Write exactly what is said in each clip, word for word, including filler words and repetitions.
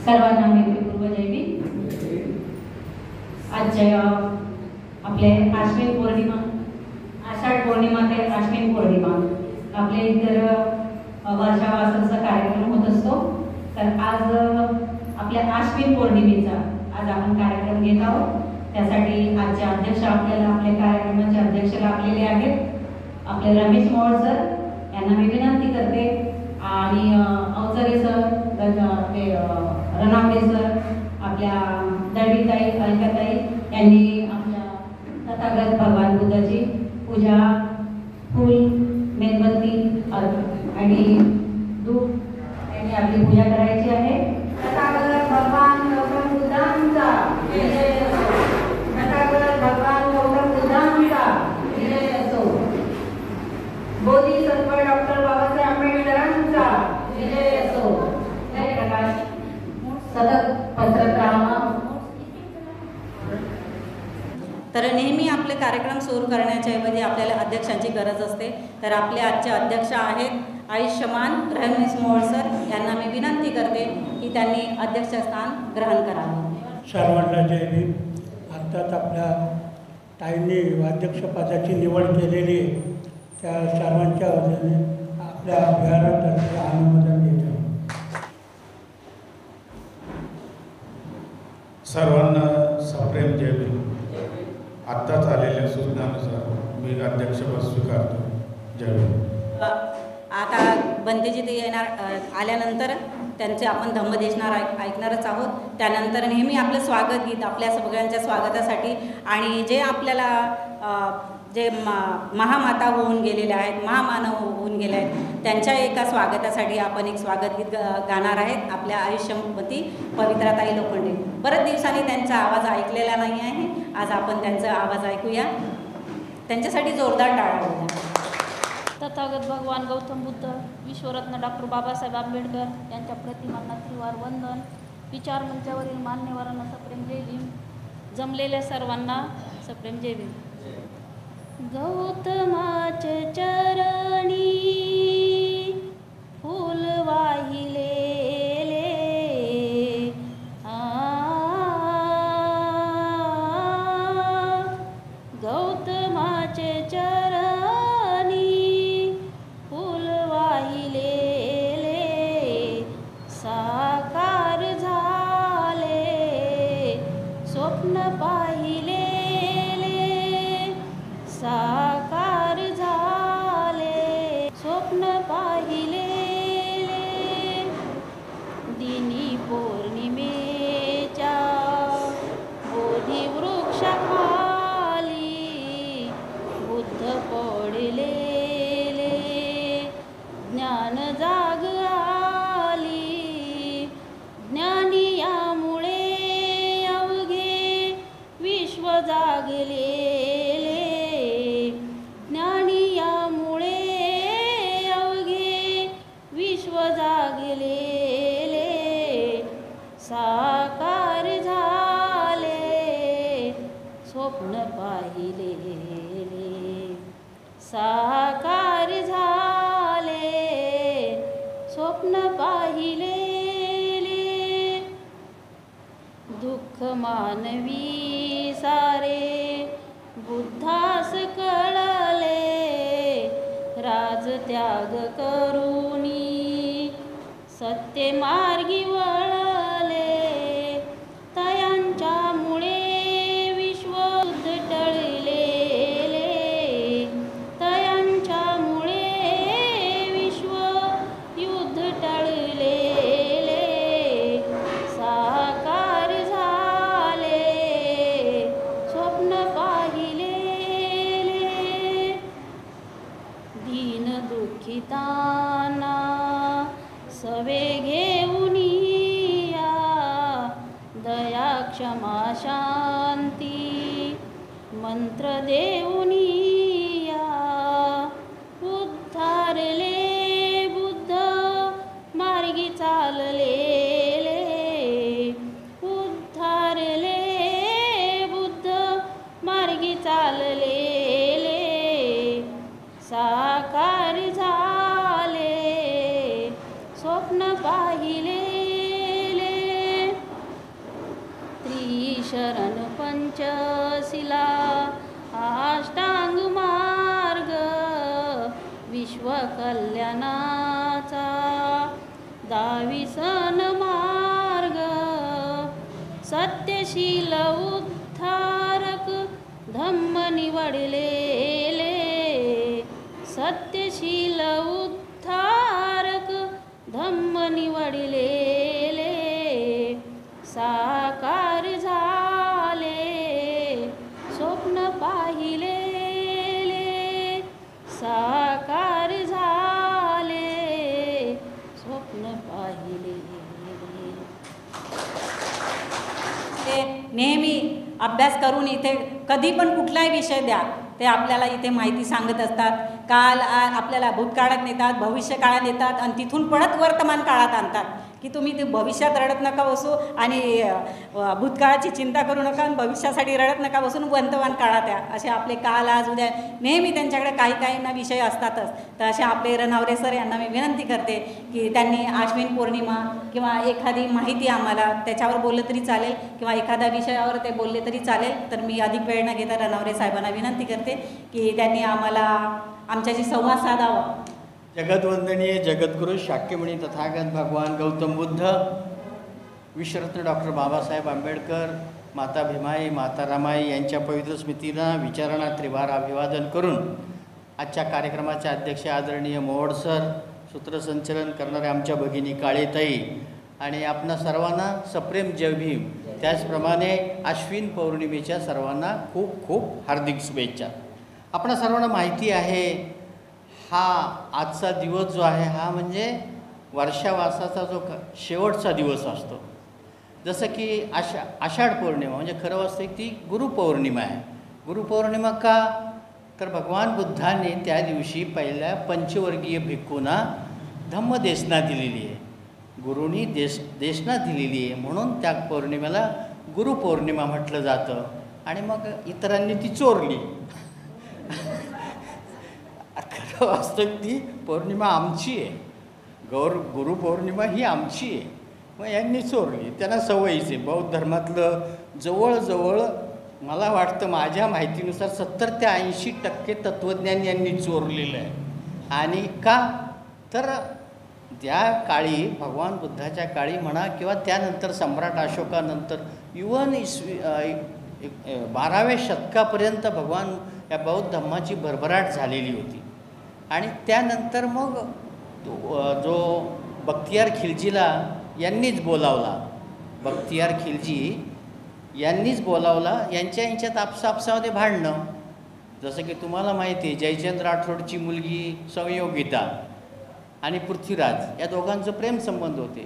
सर्वांना मैत्रीपूर्व जय भीम। आजच्या आपले आश्विन पौर्णिमा, आषाढ पौर्णिमा ते आश्विन पौर्णिमा आपले इतर वर्षावासाचा कार्यक्रम होत असतो। तर आज आपल्या आश्विन पौर्णिमेचा आज आपण कार्यक्रम घेत आहोत। त्यासाठी आजचे अध्यक्ष आपल्याला आपल्या कार्यक्रमाचे अध्यक्ष लाभलेले आहेत आपले रमेश मोहोळ सर, यांना मी विनंती करते आणि अवचरे सर, ते रनावडे सर, आपल्या दळवीताई, अलकाताई यांनी आपल्या तथागत भगवान बुद्धाची पूजा, फूल, मेणबत्ती आणि दूध यांनी आपली पूजा करायची आहे। तथागत भगवान गौतम बुद्धांचा विजय असो, तथागत भगवान गौतम बुद्धांचा विजय असो, बोधिसत्व डॉक्टर बाबासाहेब आंबेडकरांचा विजय असो। जय प्रकाश सतत पसरत राहावा। तर नेहमी आपले कार्यक्रम सुरू करण्याच्या ऐवजी आपल्याला अध्यक्षांची गरज असते। तर आपले आजचे अध्यक्ष आहेत आयुष्यमान रमेश मोहोळ सर, यांना मी विनंती करते की त्यांनी अध्यक्षस्थान ग्रहण करावे। सर्वांना जय भीम। आत्ताच आपल्या ताईंनी अध्यक्षपदाची निवड केलेली आहे, त्या सर्वांच्या वतीने आपल्या विहारातर्फे अनुमोदन देतो। सर्वांना सप्रेम जय भीम। आत्ताच आलेल्या सूचनानुसार मी अध्यक्षपद स्वीकारतो। जय भीम। आता बंदेजी ते येणार आल्यानंतर त्यांचे आपण धम्मदेशनार ऐक ऐकणारच आहोत। त्यानंतर नेहमी आपलं स्वागत गीत आपल्या सगळ्यांच्या स्वागतासाठी आणि जे आपल्याला जे मा महामाता होऊन गेलेल्या आहेत, महामानव होऊन गेले आहेत, त्यांच्या एका स्वागतासाठी आपण एक स्वागत गीत गाणार आहेत आपल्या आयुष्यवती पवित्राताई लोखंडे। बरेच दिवसांनी त्यांचा आवाज ऐकलेला नाही आहे, आज आपण त्यांचा आवाज ऐकूया। त्यांच्यासाठी जोरदार टाळ्या होत्या। तथागत भगवान गौतम बुद्ध, विश्वरत्न डॉक्टर बाबासाहेब आंबेडकर यांच्या प्रतिमांना त्रिवार वंदन। विचार मंचावरील मान्यवरांना सप्रेम जय भीम। जमलेल्या सर्वांना सप्रेम जय भीम। गौतमाचे चरणी फूल वाहिलेले, गौतमाचे चरणी फूल वाहिलेले, साकार झाले स्वप्न पाहिले, साकार झाले स्वप्न पाहिले, दिनी पौर्णिमेच्या बोधी वृक्षाखाली बुद्ध पडलेले, ज्ञान जाग आली, ज्ञानी यामुळे अवघे विश्व जागले, साकार झाले स्वप्न पाहिले, साकार झाले स्वप्न पाहिले, दुःख मानवी सारे बुद्धास कळले, राज त्याग करूनी सत्य मार्गी वळले, तयांच्यामुळे विश्व उद्धटळले, तयांच्यामुळे विश्व युद्ध टळले, साकार झाले स्वप्न पाहिले, दीन दुःखितांना सवे घेऊन या, दया क्षमा शांती मंत्र देऊन या, उद्धारले बुद्ध मार्गी चालले, उद्धारले बुद्ध मार्गी चालले, साकार झाले स्वप्न पाहिले, शरण पंचशिला अष्टांग मार्ग विश्वकल्याणाचा दाविसन मार्ग सत्यशील उद्धारक धम्म निवडलेले सत्यशील उद्धारक धम्म निवडलेले साकार झाले स्वप्न पाहिलेले साकार झाले स्वप्न पाहिलेले. ते नेहमी अभ्यास करून इथे कधी पण कुठलाही विषय द्या ते आपल्याला इथे माहिती सांगत असतात. काल आ- आपल्याला भूतकाळात नेतात, भविष्य काळात नेतात आणि तिथून परत वर्तमान काळात आणतात की तुम्ही ते भविष्यात रडत नका बसू आणि अ, भूतकाळाची चिंता करू नका आणि भविष्यासाठी रडत नका बसून वर्तमान काळात या. असे आपले काल आज उद्या नेहमी त्यांच्याकडे काही काहींना विषय असतातच. तर असे आपले रनवरे सर यांना मी विनंती करते की त्यांनी आश्विन पौर्णिमा किंवा एखादी माहिती आम्हाला त्याच्यावर बोललं तरी चालेल किंवा एखाद्या विषयावर ते बोलले तरी चालेल. तर मी अधिक वेळ न घेता रनवरे साहेबांना विनंती करते की त्यांनी आम्हाला आमच्याशी संवाद साधावा. जगद्वंदनीय जगद्गुरु शाक्यमुनी तथागत भगवान गौतम बुद्ध, विश्वरत्न डॉक्टर बाबासाहेब आंबेडकर, माता भीमाई, माता रमाई यांच्या पवित्र स्मृतीला विचारणा त्रिवार अभिवादन करून आजच्या कार्यक्रमाचे अध्यक्ष आदरणीय मोहोड सर, सूत्रसंचलन करणारे आमच्या भगिनी काळेताई आणि आपणा सर्वांना सप्रेम जय भीम. त्याचप्रमाणे आश्विन पौर्णिमेच्या सर्वांना खूप खूप हार्दिक शुभेच्छा. आपणा सर्वांना माहिती आहे हा आजचा दिवस जो आहे हा म्हणजे वर्षावासाचा जो क शेवटचा दिवस असतो. जसं की आषा आषाढ पौर्णिमा म्हणजे खरं वास्तविक ती गुरुपौर्णिमा आहे. गुरुपौर्णिमा का तर भगवान बुद्धाने त्या दिवशी पहिल्या पंचवर्गीय भिक्खूंना धम्मदेशना दिलेली आहे. गुरुनी देश देशना दिलेली आहे म्हणून त्या पौर्णिमेला गुरुपौर्णिमा म्हटलं जातं. आणि मग इतरांनी ती चोरली. खरं वास्तविक ती पौर्णिमा आमची आहे. गौर गुरुपौर्णिमा ही आमची आहे. मग यांनी चोरली. त्यांना सवयीच आहे. बौद्ध धर्मातलं जवळजवळ मला वाटतं माझ्या माहितीनुसार सत्तर ते ऐंशी टक्के तत्त्वज्ञान यांनी चोरलेलं आहे. आणि का तर त्या काळी भगवान बुद्धाच्या काळी म्हणा किंवा त्यानंतर सम्राट अशोकानंतर इवन इसवी बाराव्या शतकापर्यंत भगवान या बौद्ध धर्माची भरभराट झालेली होती. आणि त्यानंतर मग जो बख्तियार खिलजीला यांनीच बोलावला, बख्तियार खिलजी यांनीच बोलावला. यांच्या यांच्यात आपसा आपसामध्ये भांडणं. जसं की तुम्हाला माहिती आहे जयचंद राठोडची मुलगी संयोगिता आणि पृथ्वीराज या दोघांचं प्रेमसंबंध होते.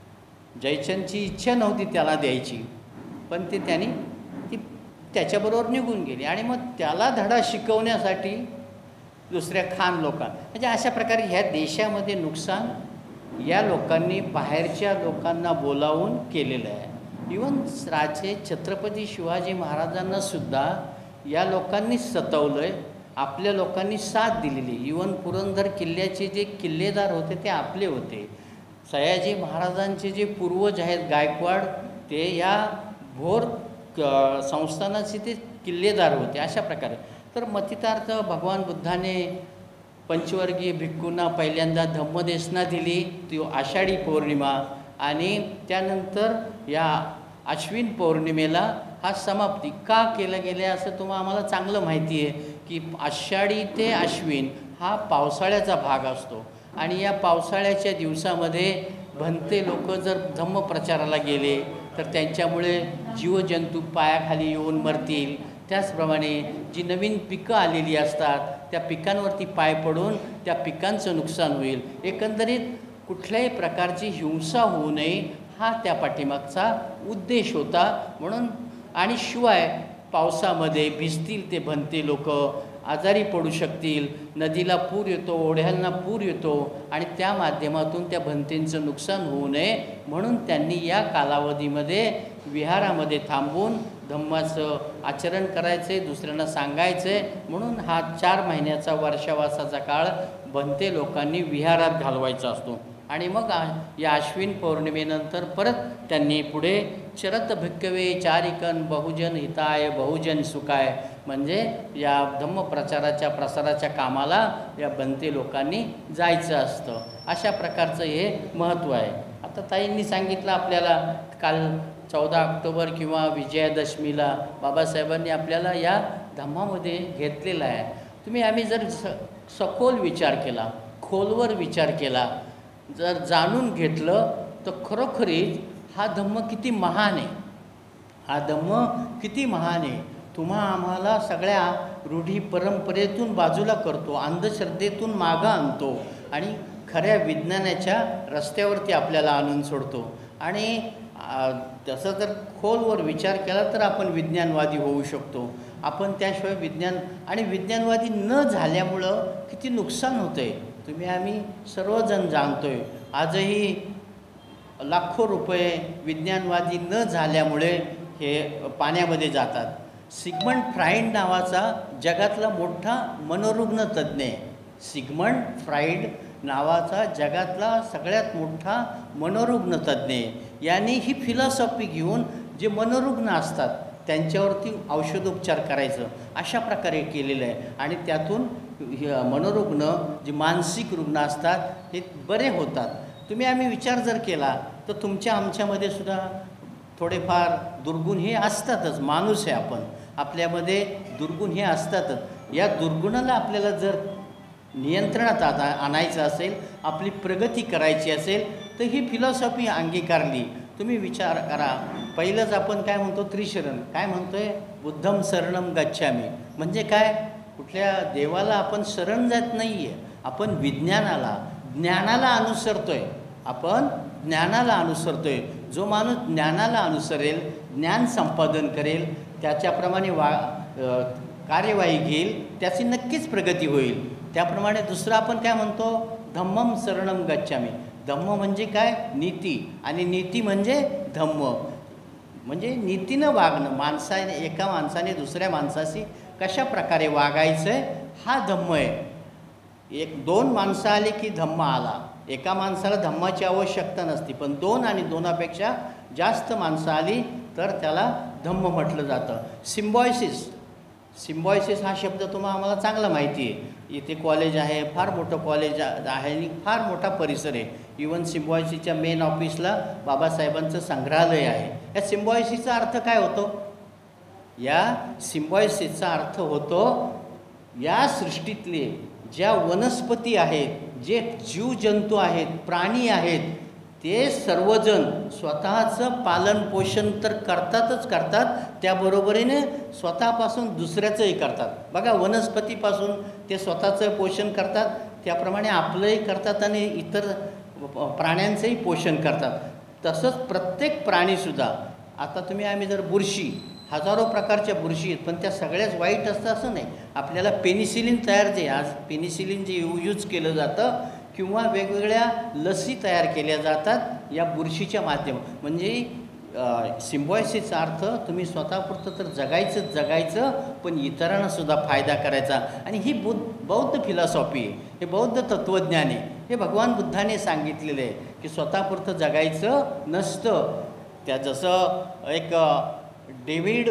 जयचंदची इच्छा नव्हती त्याला द्यायची पण ते त्यांनी ती त्याच्याबरोबर निघून गेली. आणि मग त्याला धडा शिकवण्यासाठी दुसऱ्या खान लोकां म्हणजे अशा प्रकारे ह्या देशामध्ये नुकसान या लोकांनी बाहेरच्या लोकांना बोलावून केलेलं आहे. इवन राजे छत्रपती शिवाजी महाराजांनासुद्धा या लोकांनी सतवलं आहे. आपल्या लोकांनी साथ दिलेली. इवन पुरंदर किल्ल्याचे जे किल्लेदार होते ते आपले होते. सयाजी महाराजांचे जे पूर्वज आहेत गायकवाड ते या भोर संस्थानाचे ते किल्लेदार होते. अशा प्रकारे तर मतितार्थ भगवान बुद्धाने पंचवर्गीय भिक्खूंना पहिल्यांदा धम्मदेशना दिली ती आषाढी पौर्णिमा. आणि त्यानंतर या आश्विन पौर्णिमेला हा समाप्ती का केलं गेलं असं तुम्हाला आम्हाला चांगलं माहिती आहे की आषाढी ते आश्विन हा पावसाळ्याचा भाग असतो. आणि या पावसाळ्याच्या दिवसामध्ये भंते लोक जर धम्मप्रचाराला गेले तर त्यांच्यामुळे जीवजंतू पायाखाली येऊन मरतील. त्याचप्रमाणे जी नवीन पिकं आलेली असतात त्या पिकांवरती पाय पडून त्या पिकांचं नुकसान होईल. एकंदरीत कुठल्याही प्रकारची हिंसा होऊ नये हा त्या पाठीमागचा उद्देश होता. म्हणून आणि शिवाय पावसामध्ये भिजतील ते भंते लोक, आजारी पडू शकतील, नदीला पूर येतो, ओढ्यांना पूर येतो आणि त्या माध्यमातून त्या भंतेंचं नुकसान होऊ नये म्हणून त्यांनी या कालावधीमध्ये विहारामध्ये थांबून धम्माचं आचरण करायचं आहे, दुसऱ्यांना सांगायचं आहे. म्हणून हा चार महिन्याचा वर्षावासाचा काळ भंते लोकांनी विहारात घालवायचा असतो. आणि मग या आश्विन पौर्णिमेनंतर परत त्यांनी पुढे चरत भिक्कवे चारिकन बहुजन हिताय बहुजन सुखाय, म्हणजे या धम्मप्रचाराच्या प्रसाराच्या कामाला या बनते लोकांनी जायचं असतं. अशा प्रकारचं हे महत्त्व आहे. आता ताईंनी सांगितलं आपल्याला काल चौदा ऑक्टोबर किंवा विजयादशमीला बाबासाहेबांनी आपल्याला या धम्मामध्ये घेतलेला आहे. तुम्ही आम्ही जर स सखोल विचार केला, खोलवर विचार केला, जर जाणून घेतलं तर खरोखरीच हा धम्म किती महान आहे. हा धम्म किती महान आहे. तुम्हा आम्हाला सगळ्या रूढी परंपरेतून बाजूला करतो, अंधश्रद्धेतून मागं आणतो आणि खऱ्या विज्ञानाच्या रस्त्यावरती आपल्याला आणून सोडतो. आणि तसं जर खोलवर विचार केला तर आपण विज्ञानवादी होऊ शकतो. आपण त्याशिवाय विज्ञान आणि विज्ञानवादी न झाल्यामुळं किती नुकसान होतं आहे तुम्ही आम्ही सर्वजण जाणतो आहे. आजही लाखो रुपये विज्ञानवादी न झाल्यामुळे हे पाण्यामध्ये जातात. सिग्मंड फ्राईड नावाचा जगातला मोठा मनोरुग्ण तज्ज्ञ आहे. सिग्मंड फ्राईड नावाचा जगातला सगळ्यात मोठा मनोरुग्ण तज्ज्ञ आहे. यांनी ही फिलॉसॉफी घेऊन जे मनोरुग्ण असतात त्यांच्यावरती औषधोपचार करायचं अशा प्रकारे केलेलं आहे. आणि त्यातून मनोरुग्ण जे मानसिक रुग्ण असतात हे बरे होतात. तुम्ही आम्ही विचार जर केला तर तुमच्या आमच्यामध्ये सुद्धा थोडेफार दुर्गुण हे असतातच. माणूस आहे आपण, आपल्यामध्ये दुर्गुण हे असतातच. या दुर्गुणाला आपल्याला जर नियंत्रणात आता आणायचं असेल, आपली प्रगती करायची असेल तर ही फिलॉसॉफी अंगीकारली. तुम्ही विचार करा, पहिलंच आपण काय म्हणतो त्रिशरण, काय म्हणतो आहे बुद्धम शरणम गच्छामी. म्हणजे काय, कुठल्या देवाला आपण शरण जात नाही आहे, आपण विज्ञानाला ज्ञानाला अनुसरतो आहे. आपण ज्ञानाला अनुसरतो आहे. जो माणूस ज्ञानाला अनुसरेल, ज्ञान संपादन करेल, त्याच्याप्रमाणे वा कार्यवाही घेईल, त्याची नक्कीच प्रगती होईल. त्याप्रमाणे दुसरं आपण काय म्हणतो धम्मम शरणम गच्छामी. धम्म म्हणजे काय, नीती, आणि नीती म्हणजे धम्म. म्हणजे नीतीनं वागणं, माणसाने एका माणसाने दुसऱ्या माणसाशी कशा प्रकारे वागायचं आहे हा धम्म आहे. एक दोन माणसं आली की धम्म आला. एका माणसाला धम्माची आवश्यकता नसते, पण दोन आणि दोनापेक्षा जास्त माणसं आली तर त्याला धम्म म्हटलं जातं. सिम्बॉयसिस, सिम्बॉयसिस हा शब्द तुम्हाला आम्हाला चांगला माहिती आहे. इथे कॉलेज आहे, फार मोठं कॉलेज आहे आणि फार मोठा परिसर आहे. इवन सिम्बॉयसिसच्या मेन ऑफिसला बाबासाहेबांचं संग्रहालय आहे. या सिम्बॉयसिसचा अर्थ काय होतो, या सिम्बॉयसिसचा अर्थ होतो या सृष्टीतले ज्या वनस्पती आहेत, जे जीवजंतू आहेत, प्राणी आहेत, ते सर्वजण स्वतःचं पालनपोषण तर करतातच करतात, त्याबरोबरीने स्वतःपासून दुसऱ्याचंही करतात. बघा, वनस्पतीपासून ते स्वतःचं पोषण करतात, त्याप्रमाणे आपलंही करतात आणि इतर प्राण्यांचंही पोषण करतात. तसंच प्रत्येक प्राणीसुद्धा, आता तुम्ही आम्ही जर बुरशी, हजारो प्रकारच्या बुरशी आहेत, पण त्या सगळ्याच वाईट असतं असं नाही. आपल्याला पेनिसिलिन तयार, जे आज पेनिसिलिन जे यूज केलं जातं किंवा वेगवेगळ्या लसी तयार केल्या जातात या बुरशीच्या माध्यम. म्हणजे सिम्बॉयसिसचा अर्थ तुम्ही स्वतःपुरतं तर जगायचं जगायचं पण इतरांनासुद्धा फायदा करायचा. आणि ही बुद्ध बौद्ध फिलॉसॉफी आहे, हे बौद्ध तत्त्वज्ञान आहे. हे भगवान बुद्धाने सांगितलेलं आहे की स्वतःपुरतं जगायचं नसतं. त्या जसं एक डेव्हिड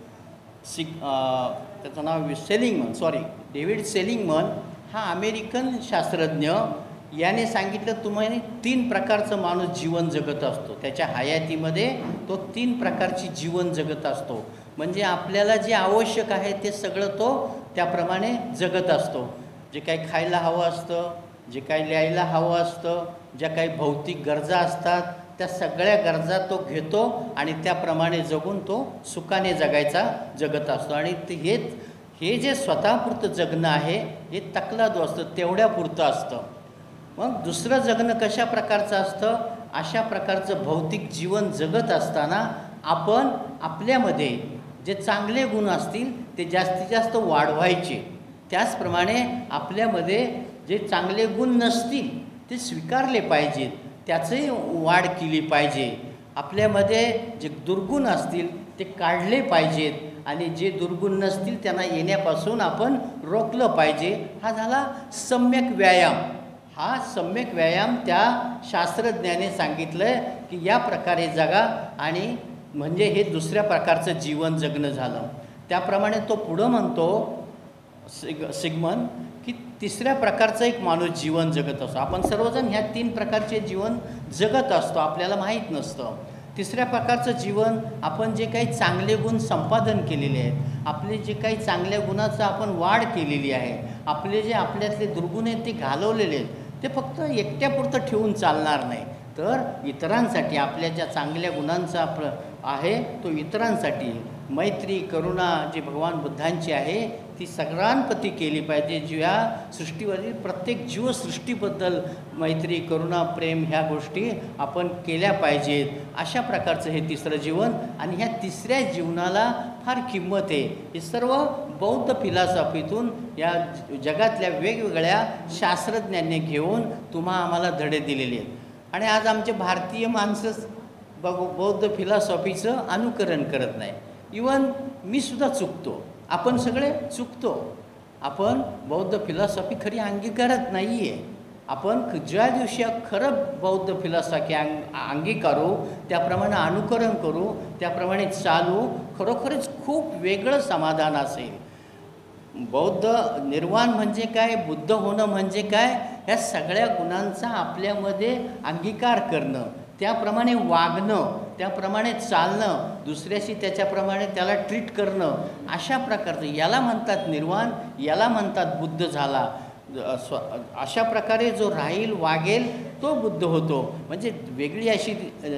सिग त्याचं नाव सेलिंगमन सॉरी डेव्हिड सेलिंगमन हा अमेरिकन शास्त्रज्ञ, याने सांगितलं तुम्हाला तीन प्रकारचं माणूस जीवन जगत असतो. त्याच्या हयातीमध्ये तो तीन प्रकारची जीवन जगत असतो. म्हणजे आपल्याला जे आवश्यक आहे ते सगळं तो त्याप्रमाणे जगत असतो. जे काही खायला हवं असतं, जे काही लिहायला हवं असतं, ज्या काही भौतिक गरजा असतात, त्या सगळ्या गरजा तो घेतो आणि त्याप्रमाणे जगून तो सुखाने जगायचा जगत असतो. आणि ते हेच हे जे स्वतःपुरतं जगणं आहे हे तकलादू असतं, तेवढ्यापुरतं असतं. मग दुसरं जगणं कशा प्रकारचं असतं, अशा प्रकारचं भौतिक जीवन जगत असताना आपण आपल्यामध्ये जे चांगले गुण असतील ते जास्तीत जास्त वाढवायचे. त्याचप्रमाणे आपल्यामध्ये जे चांगले गुण नसतील ते स्वीकारले पाहिजेत, त्याचंही वाढ केली पाहिजे. आपल्यामध्ये जे दुर्गुण असतील ते काढले पाहिजेत आणि जे दुर्गुण नसतील त्यांना येण्यापासून आपण रोखलं पाहिजे. हा झाला सम्यक व्यायाम. हा सम्यक व्यायाम त्या शास्त्रज्ञाने सांगितलं आहे की या प्रकारे जगा आणि म्हणजे हे दुसऱ्या प्रकारचं जीवन जगणं झालं. त्याप्रमाणे तो पुढं म्हणतो सिग सिगमन की तिसऱ्या प्रकारचं एक माणूस जीवन जगत असतो. आपण सर्वजण ह्या तीन प्रकारचे जीवन जगत असतो, आपल्याला माहीत नसतं. तिसऱ्या प्रकारचं जीवन आपण जे काही चांगले गुण संपादन केलेले आहेत, आपले जे काही चांगल्या गुणाचं आपण वाढ केलेली आहे, आपले जे आपल्यातले दुर्गुण आहेत ते घालवलेले आहेत, ते फक्त एकट्यापुरतं ठेवून चालणार नाही, तर इतरांसाठी आपल्या ज्या चांगल्या गुणांचा प्र आहे तो इतरांसाठी मैत्री करुणा जी भगवान बुद्धांची आहे ती सगळ्यांप्रती केली पाहिजे. ज्या सृष्टीवरील प्रत्येक जीवसृष्टीबद्दल मैत्री करुणा प्रेम ह्या गोष्टी आपण केल्या पाहिजेत. अशा प्रकारचं हे तिसरं जीवन आणि ह्या तिसऱ्या जीवनाला फार किंमत आहे. हे सर्व बौद्ध फिलॉसॉफीतून या जगातल्या वेगवेगळ्या शास्त्रज्ञांनी घेऊन तुम्हा आम्हाला धडे दिलेले आहेत. आणि आज आमचे भारतीय माणसंच बघ बौद्ध फिलॉसॉफीचं अनुकरण करत नाही. इवन मी सुद्धा चुकतो, आपण सगळे चुकतो. आपण बौद्ध फिलॉसॉफी खरी अंगीकारत नाही आहे. आपण ज्या दिवशी खरं बौद्ध फिलॉसॉफी अंग अंगीकारू, त्याप्रमाणे अनुकरण करू, त्याप्रमाणे चालू, खरोखरच खूप वेगळं समाधान असेल. बौद्ध निर्वाण म्हणजे काय, बुद्ध होणं म्हणजे काय, ह्या सगळ्या गुणांचा आपल्यामध्ये अंगीकार करणं, त्याप्रमाणे वागणं, त्याप्रमाणे चालणं, दुसऱ्याशी त्याच्याप्रमाणे त्याला ट्रीट करणं, अशा प्रकारचं याला म्हणतात निर्वाण, याला म्हणतात बुद्ध झाला. स्व अशा प्रकारे जो राहील वागेल तो बुद्ध होतो. म्हणजे वेगळी अशी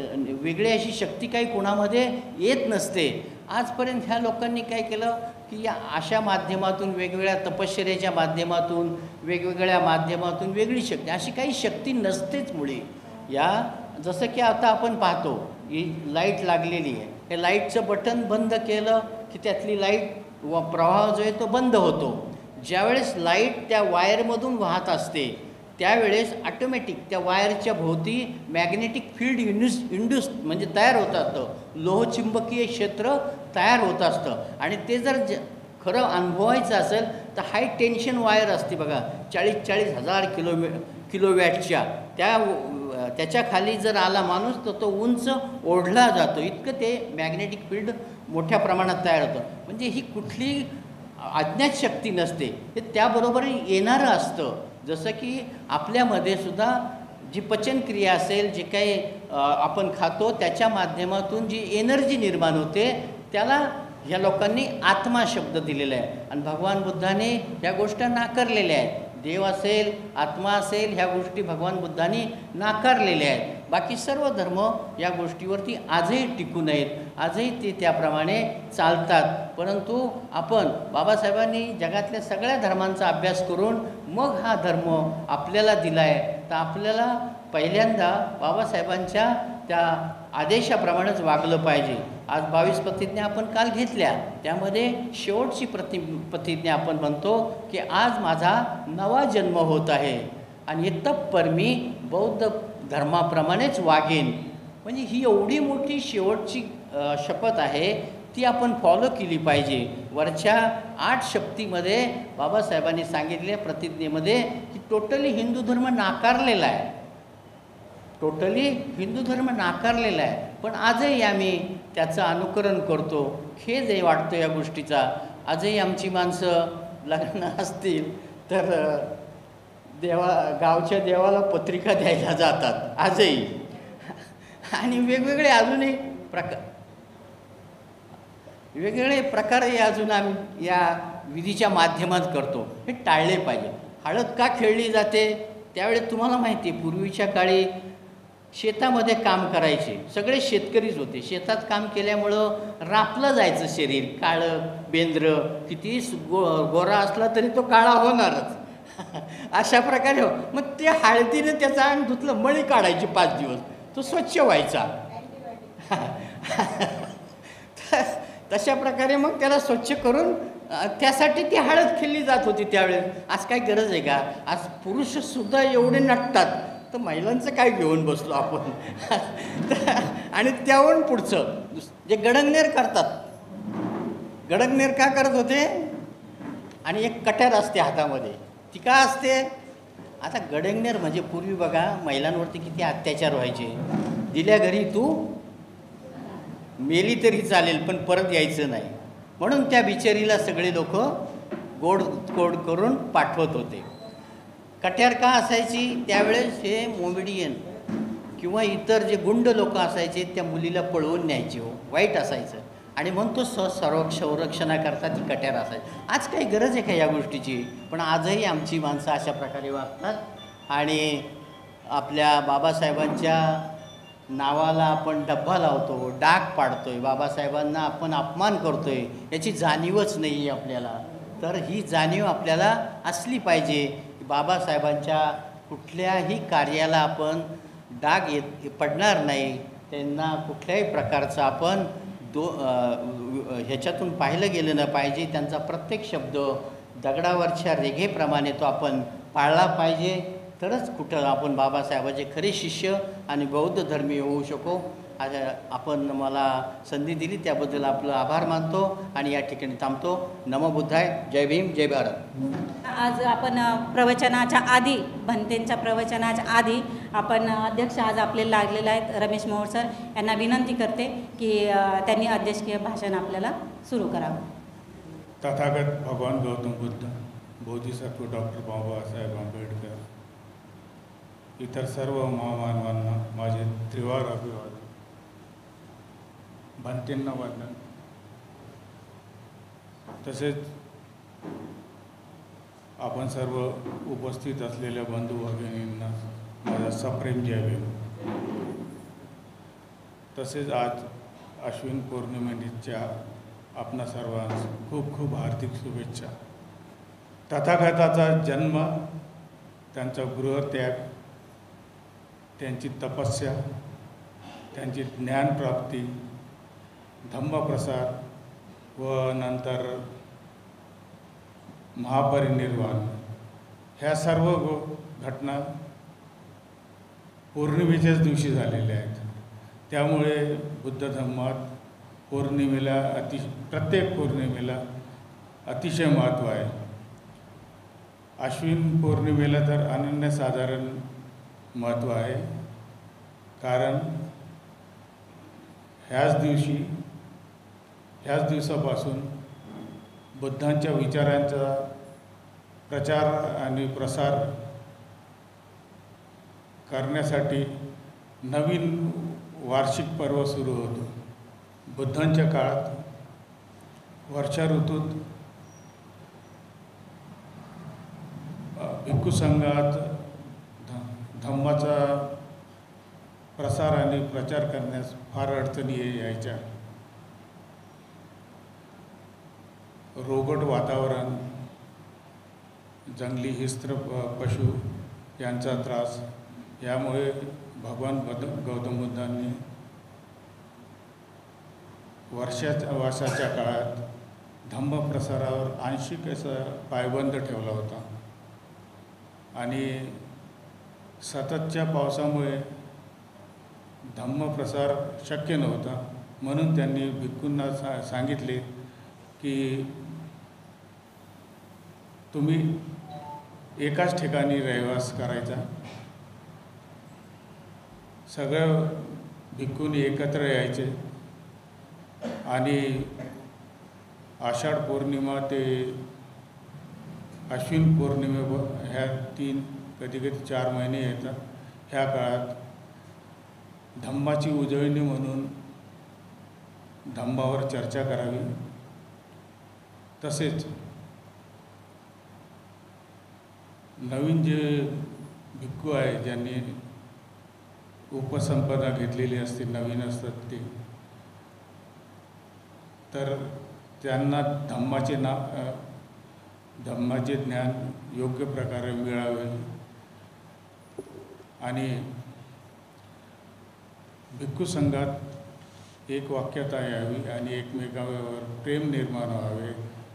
वेगळी अशी शक्ती काही कोणामध्ये येत नसते. आजपर्यंत ह्या लोकांनी काय केलं की या अशा माध्यमातून, वेगवेगळ्या तपश्चर्याच्या माध्यमातून, वेगवेगळ्या माध्यमातून वेगळी शक्ती, अशी काही शक्ती नसतेच मुळे. या जसं की आता आपण पाहतो ही लाईट लागलेली आहे, हे लाईटचं बटन बंद केलं की त्यातली लाईट व प्रवाह जो आहे तो बंद होतो. ज्यावेळेस लाईट त्या वायरमधून वाहत असते त्यावेळेस ऑटोमॅटिक त्या वायरच्या भोवती मॅग्नेटिक फील्ड इंड्यूस इंड्यूस म्हणजे तयार होत असतं, लोहचुंबकीय क्षेत्र तयार होत असतं. आणि ते जर ज खरं अनुभवायचं असेल तर हाय टेन्शन वायर असते बघा, चाळीस चाळीस हजार किलोमी किलोवॅटच्या, त्या त्याच्या खाली जर आला माणूस तर तो उंच ओढला जातो. इतकं ते मॅग्नेटिक फील्ड मोठ्या प्रमाणात तयार होतं. म्हणजे ही कुठली अज्ञात शक्ती नसते, हे त्याबरोबर येणारं असतं. जसं की आपल्यामध्ये सुद्धा जी पचनक्रिया असेल, जे काही आपण खातो त्याच्या माध्यमातून जी एनर्जी निर्माण होते त्याला ह्या लोकांनी आत्मा शब्द दिलेला आहे. आणि भगवान बुद्धाने ह्या गोष्टी नाकारलेल्या आहेत. देव असेल, आत्मा असेल, ह्या गोष्टी भगवान बुद्धांनी नाकारलेल्या आहेत. बाकी सर्व धर्म या गोष्टीवरती आजही टिकून आहेत, आजही ते त्याप्रमाणे चालतात. परंतु आपण बाबासाहेबांनी जगातल्या सगळ्या धर्मांचा अभ्यास करून मग हा धर्म आपल्याला दिला आहे. तर आपल्याला पहिल्यांदा बाबासाहेबांच्या त्या आदेशाप्रमाणेच वागलं पाहिजे. आज बावीस प्रतिज्ञा आपण काल घेतल्या, त्यामध्ये शेवटची प्रति प्रतिज्ञा आपण म्हणतो की आज माझा नवा जन्म होत आहे आणि तत्पर मी बौद्ध धर्माप्रमाणेच वागेन. म्हणजे ही एवढी मोठी शेवटची शपथ आहे, ती आपण फॉलो केली पाहिजे. वरच्या आठ शक्तीमध्ये बाबासाहेबांनी सांगितलेल्या प्रतिज्ञेमध्ये की टोटली हिंदू धर्म नाकारलेला आहे, टोटली हिंदू धर्म नाकारलेला आहे. पण आजही आम्ही त्याचं अनुकरण करतो. खेद आहे वाटतो या गोष्टीचा. आजही आमची माणसं लग्न असतील तर देवा गावच्या देवाला पत्रिका द्यायला जातात आजही. आणि वेगवेगळे अजूनही प्रकार वेगवेगळे प्रकारही अजून आम्ही या विधीच्या माध्यमात करतो. हे टाळले पाहिजे. हळद का खेळली जाते त्यावेळेस तुम्हाला माहिती आहे, पूर्वीच्या काळी शेतामध्ये काम करायचे सगळे शेतकरीच होते. शेतात काम केल्यामुळं रापलं जायचं शरीर, काळं बेंद्र किती गो गोरा असला तरी तो काळा होणारच. अशा प्रकारे हो. मग ते हळदीनं त्याचा अंग धुतलं, मळी काढायची पाच दिवस, तो स्वच्छ व्हायचा. तशा प्रकारे मग त्याला स्वच्छ करून त्यासाठी ती हळद खेळली जात होती त्यावेळेस. आज काय गरज आहे का? आज पुरुषसुद्धा एवढे नटतात, तर महिलांचं काय घेऊन बसलो आपण. आणि त्याहून पुढचं जे गडंगनेर करतात, गडंगनेर का करत होते? आणि एक कट्यार असते हातामध्ये, ती का असते? आता गडंगनेर म्हणजे पूर्वी बघा महिलांवरती किती अत्याचार व्हायचे. दिल्या घरी तू मेली तरी चालेल पण परत यायचं नाही, म्हणून त्या बिचारीला सगळे लोक गोड गोड करून पाठवत होते. कट्यार का असायची त्यावेळेस? हे मोमेडियन किंवा इतर जे गुंड लोक असायचे त्या मुलीला पळवून न्यायचे, हो वाईट असायचं, आणि म्हणून तो स सर्व संरक्षणाकरता ती कट्यार असायची. आज काही गरज आहे का या गोष्टीची? पण आजही आमची माणसं अशा प्रकारे वागतात आणि आपल्या बाबासाहेबांच्या नावाला आपण डब्बा लावतो, डाग पाडतोय, बाबासाहेबांना आपण अपमान करतोय, याची जाणीवच नाही आहे आपल्याला. तर ही जाणीव आपल्याला असली पाहिजे की बाबासाहेबांच्या कुठल्याही कार्याला आपण डाग येत पडणार नाही, त्यांना कुठल्याही प्रकारचं आपण दो ह्याच्यातून पाहिलं गेलं न पाहिजे. त्यांचा प्रत्येक शब्द दगडावरच्या रेघेप्रमाणे तो आपण पाळला पाहिजे, तरच कुठं आपण बाबासाहेबाचे खरे शिष्य आणि बौद्ध धर्मी होऊ शकू. आज आपण मला संधी दिली त्याबद्दल आपलं आभार मानतो आणि या ठिकाणी थांबतो. नमो बुद्धाय. जय भीम, जय भारत. आज आपण प्रवचनाच्या आधी, भंतेंच्या प्रवचनाच्या आधी आपण अध्यक्ष आज आपले लागलेले आहेत रमेश मोहोळ सर, यांना विनंती करते की त्यांनी अध्यक्षीय भाषण आपल्याला सुरू करावं. तथागत भगवान गौतम बुद्ध, बोधिसत्व डॉक्टर बाबासाहेब आंबेडकर, इतर सर्व महामानवांना माझे त्रिवार अभिवादन. भंतेंना वंदन. तसेच आपण सर्व उपस्थित असलेल्या बंधू भगिनींना माझा सप्रेम जय भीम. तसेच आज अश्विन पौर्णिमेच्या आपणा सर्वांस खूप खूप हार्दिक शुभेच्छा. तथागताचा जन्म, त्यांचा गृहत्याग, त्यांची तपस्या, त्यांची ज्ञानप्राप्ती, धम्मप्रसार व नंतर महापरिनिर्वाण, ह्या सर्व गो घटना पौर्णिमेच्याच दिवशी झालेल्या आहेत. त्यामुळे बुद्ध धर्मात पौर्णिमेला अति प्रत्येक पौर्णिमेला अतिशय महत्त्व आहे. अश्विन पौर्णिमेला तर अनन्यसाधारण महत्त्व आहे, कारण ह्याच दिवशी ह्याच दिवसापासून बुद्धांच्या विचारांचा प्रचार आणि प्रसार करण्यासाठी नवीन वार्षिक पर्व सुरू होतो. बुद्धांच्या काळात वर्षा ऋतूत भिक्खू संघात ध धम्माचा प्रसार आणि प्रचार करण्यास फार अडचणी यायच्या. रोगट वातावरण, जंगली हिंस्त्र पशु यांचा त्रास, यामुळे भगवान गौतम बुद्धांनी वर्षाच्या वर्षाच्या काळात धम्मप्रसारावर आंशिक असा पायबंद ठेवला होता आणि सततच्या पावसामुळे धम्मप्रसार शक्य नव्हता. म्हणून त्यांनी भिक्खूंना सा सांगितले की तुम्ही एकाच ठिकाणी रहिवास करायचा. सगळं भिक्खूंनी एकत्र यायचे आणि आषाढ पौर्णिमा ते अश्विन पौर्णिमे ह्या तीन कधी कधी चार महिने येतात. ह्या काळात धम्माची उजळणी म्हणून धम्मावर चर्चा करावी. तसेच नवीन जे भिक्खू आहे, ज्यांनी उपसंपदा घेतलेली असते, नवीन असतात ते, तर त्यांना धम्माचे ना धम्माचे ज्ञान योग्य प्रकारे मिळावे आणि भिक्खू संघात एक वाक्यता यावी आणि एकमेकांवर प्रेम निर्माण व्हावे.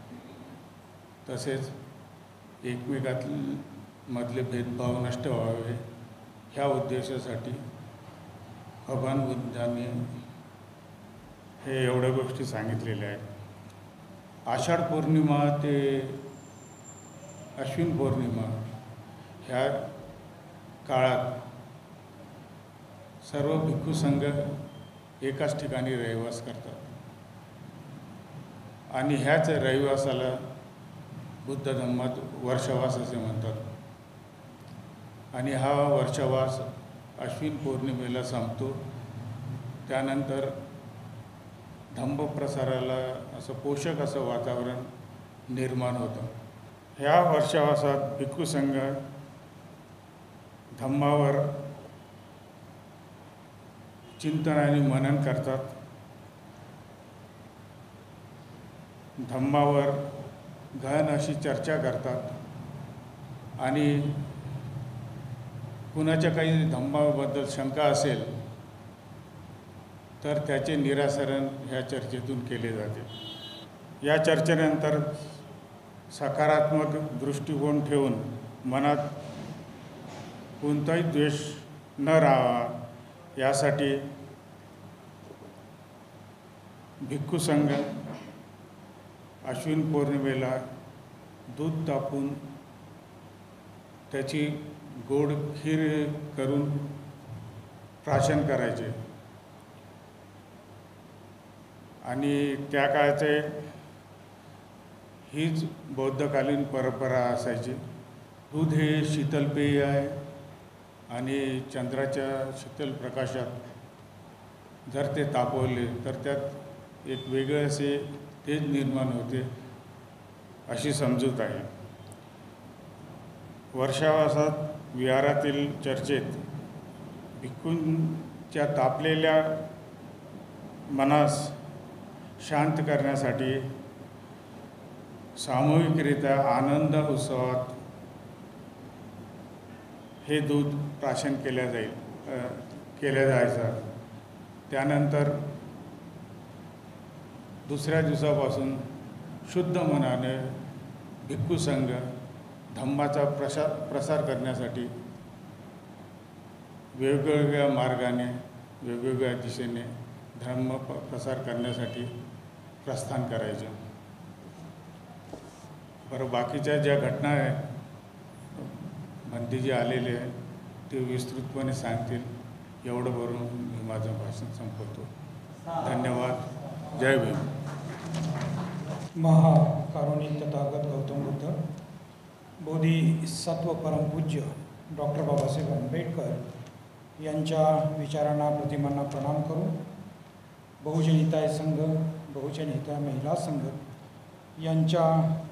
तसेच एकमेकात मधले भेदभाव नष्ट व्हावे, ह्या उद्देशासाठी भगवान बुद्धांनी हे एवढ्या गोष्टी सांगितलेल्या आहेत. आषाढ पौर्णिमा ते अश्विन पौर्णिमा ह्या काळात सर्व भिक्खू संघ एकाच ठिकाणी रहिवास करतात आणि ह्याच रहिवासाला बुद्ध धम्मात वर्षावास असे म्हणतात आणि हा वर्षावास अश्विन पौर्णिमेला संपतो. त्यानंतर धम्मप्रसाराला असं पोषक असं वातावरण निर्माण होतं. ह्या वर्षावासात भिक्खू संघ धम्मावर चिंतन आणि मनन करतात. धम्मावर गहन अशी चर्चा करतात आणि कुणाच्या काही धम्माबद्दल शंका असेल तर त्याचे निराकरण ह्या चर्चेतून केले जाते. या चर्चेनंतर सकारात्मक दृष्टिकोन ठेवून मनात कोणताही द्वेष न राहावा यासाठी भिक्खू संघ अश्विन पौर्णिमेला दूध तापून त्याची गोड खीर करून प्राशन करायचे आणि त्या काळचे हीच बौद्धकालीन परंपरा असायची. दूध हे शीतल पेय आहे आणि चंद्राच्या शीतल प्रकाशात जर ते तापवले तर त्यात एक वेगळे असे तेज निर्माण होते अशी समजूत आहे. वर्षावासात विहारातील चर्चेत भिक्खूंच्या तापलेल्या मनास शांत करण्यासाठी सामूहिकरित्या आनंद उत्सवात हे दूध प्राशन केल्या जाईल केल्या जायचं. त्यानंतर दुसऱ्या दिवसापासून शुद्ध मनाने भिक्खू संघ धम्माचा प्रसार प्रसार करण्यासाठी वेगवेगळ्या मार्गाने वेगवेगळ्या दिशेने धर्म प्रसार करण्यासाठी प्रस्थान करायचे. बरं, बाकीच्या ज्या घटना आहेत भंतेजी आलेले आहे ते विस्तृतपणे सांगतील. एवढं करून मी माझं भाषण संपवतो. धन्यवाद. जय भीम. महाकारुणिक तथागत गौतम बुद्ध बोधिसत्व परमपूज्य डॉक्टर बाबासाहेब आंबेडकर यांच्या विचारांना प्रतिमांना प्रणाम करून बहुजन हिताय संघ बहुजन हिताय महिला संघ यांच्या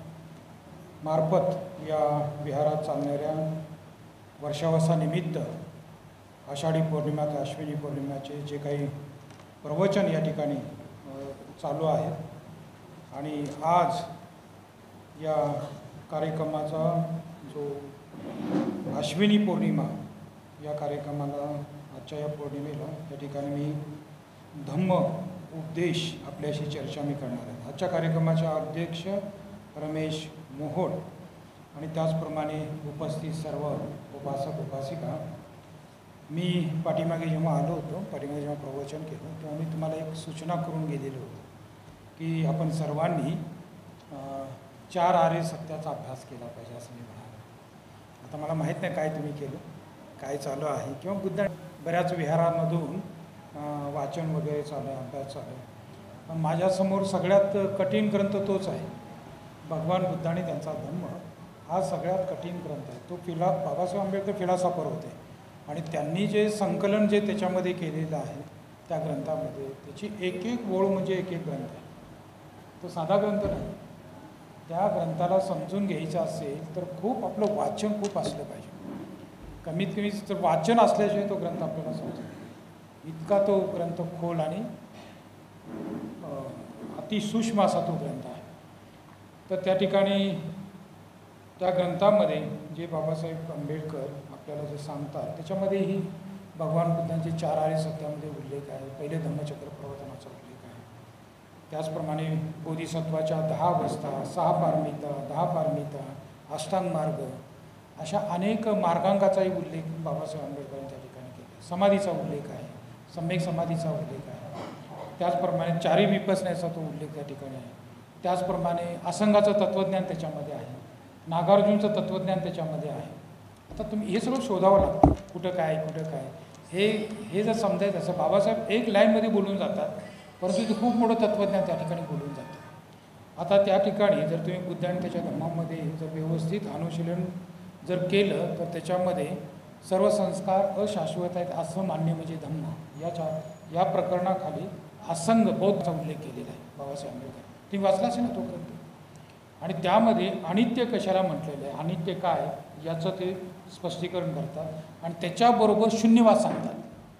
मार्फत या विहारात चालणाऱ्या वर्षावासानिमित्त आषाढी पौर्णिमा ते अश्विनी पौर्णिमाचे जे काही प्रवचन या ठिकाणी चालू आहेत आणि आज या कार्यक्रमाचा जो अश्विनी पौर्णिमा या कार्यक्रमाला आजच्या या पौर्णिमेला या ठिकाणी मी धम्म उपदेश आपल्याशी चर्चा मी करणार आहे. आजच्या कार्यक्रमाचे अध्यक्ष रमेश मोहोळ आणि त्याचप्रमाणे उपस्थित सर्व उपासक उपासिका. मी पाठीमागे जेव्हा आलो होतो पाठीमागे जेव्हा प्रवचन केलं तेव्हा मी तुम्हाला एक सूचना करून गेलेलो होतो की आपण सर्वांनी चार आर्य सत्याचा अभ्यास केला पाहिजे असं मी म्हणालो. आता मला माहीत नाही काय तुम्ही केलं काय चालू आहे किंवा बुद्ध बऱ्याच विहारांमधून वाचन वगैरे चालू आहे अभ्यास चालू आहे. पण माझ्यासमोर सगळ्यात कठीण ग्रंथ तोच आहे. भगवान बुद्धाने त्यांचा धम्म हा सगळ्यात कठीण ग्रंथ आहे. तो फिला बाबासाहेब आंबेडकर फिलॉसॉफर होते आणि त्यांनी जे संकलन जे त्याच्यामध्ये केलेलं आहे त्या ग्रंथामध्ये त्याची एक एक ओळ म्हणजे एक एक ग्रंथ आहे. तो साधा ग्रंथ नाही. त्या ग्रंथाला समजून घ्यायचं असेल तर खूप आपलं वाचन खूप असलं पाहिजे. कमीत कमी जर वाचन असल्याशिवाय तो ग्रंथ आपल्याला समजेल इतका तो ग्रंथ खोल आणि अतिसूक्ष्म असा तो ग्रंथ आहे. तर त्या ठिकाणी त्या ग्रंथामध्ये जे बाबासाहेब आंबेडकर आपल्याला जे सांगतात त्याच्यामध्येही भगवान बुद्धांचे चार आर्य सत्यामध्ये उल्लेख आहे. पहिले धम्मचक्र प्रवर्तनाचा उल्लेख आहे. त्याचप्रमाणे बोधिसत्वाच्या दहा अवस्था, सहा पारमिता, दहा पारमिता, अष्टांग मार्ग अशा अनेक मार्गांकाचाही उल्लेख बाबासाहेब आंबेडकरांनी त्या ठिकाणी केला. समाधीचा उल्लेख आहे. सम्यक समाधीचा उल्लेख आहे. त्याचप्रमाणे चारी विपसण्याचा तो उल्लेख त्या ठिकाणी आहे. त्याचप्रमाणे असंगाचं तत्त्वज्ञान त्याच्यामध्ये आहे. नागार्जुनचं तत्त्वज्ञान त्याच्यामध्ये आहे. आता तुम्ही हे सगळं शोधावं लागतं कुठं काय कुठं काय हे हे जर समजायचं असं बाबासाहेब एक लाईनमध्ये बोलून जातात, परंतु ते खूप मोठं तत्त्वज्ञान त्या ठिकाणी बोलून जातं. आता त्या ठिकाणी जर तुम्ही बुद्ध आणि त्याच्या धर्मामध्ये जर व्यवस्थित अनुशीलन जर केलं तर त्याच्यामध्ये सर्व संस्कार अशाश्वत आहेत असं मान्य म्हणजे धम्म. याच्या या प्रकरणाखाली असंग बौद्धचा उल्लेख केलेला आहे बाबासाहेब आंबेडकर. तुम्ही वाचला असेल ना तो ग्रंथ. आणि त्यामध्ये अनित्य कशाला म्हटलेलं आहे, अनित्य काय याचं ते स्पष्टीकरण करतात आणि त्याच्याबरोबर शून्यवाद सांगतात.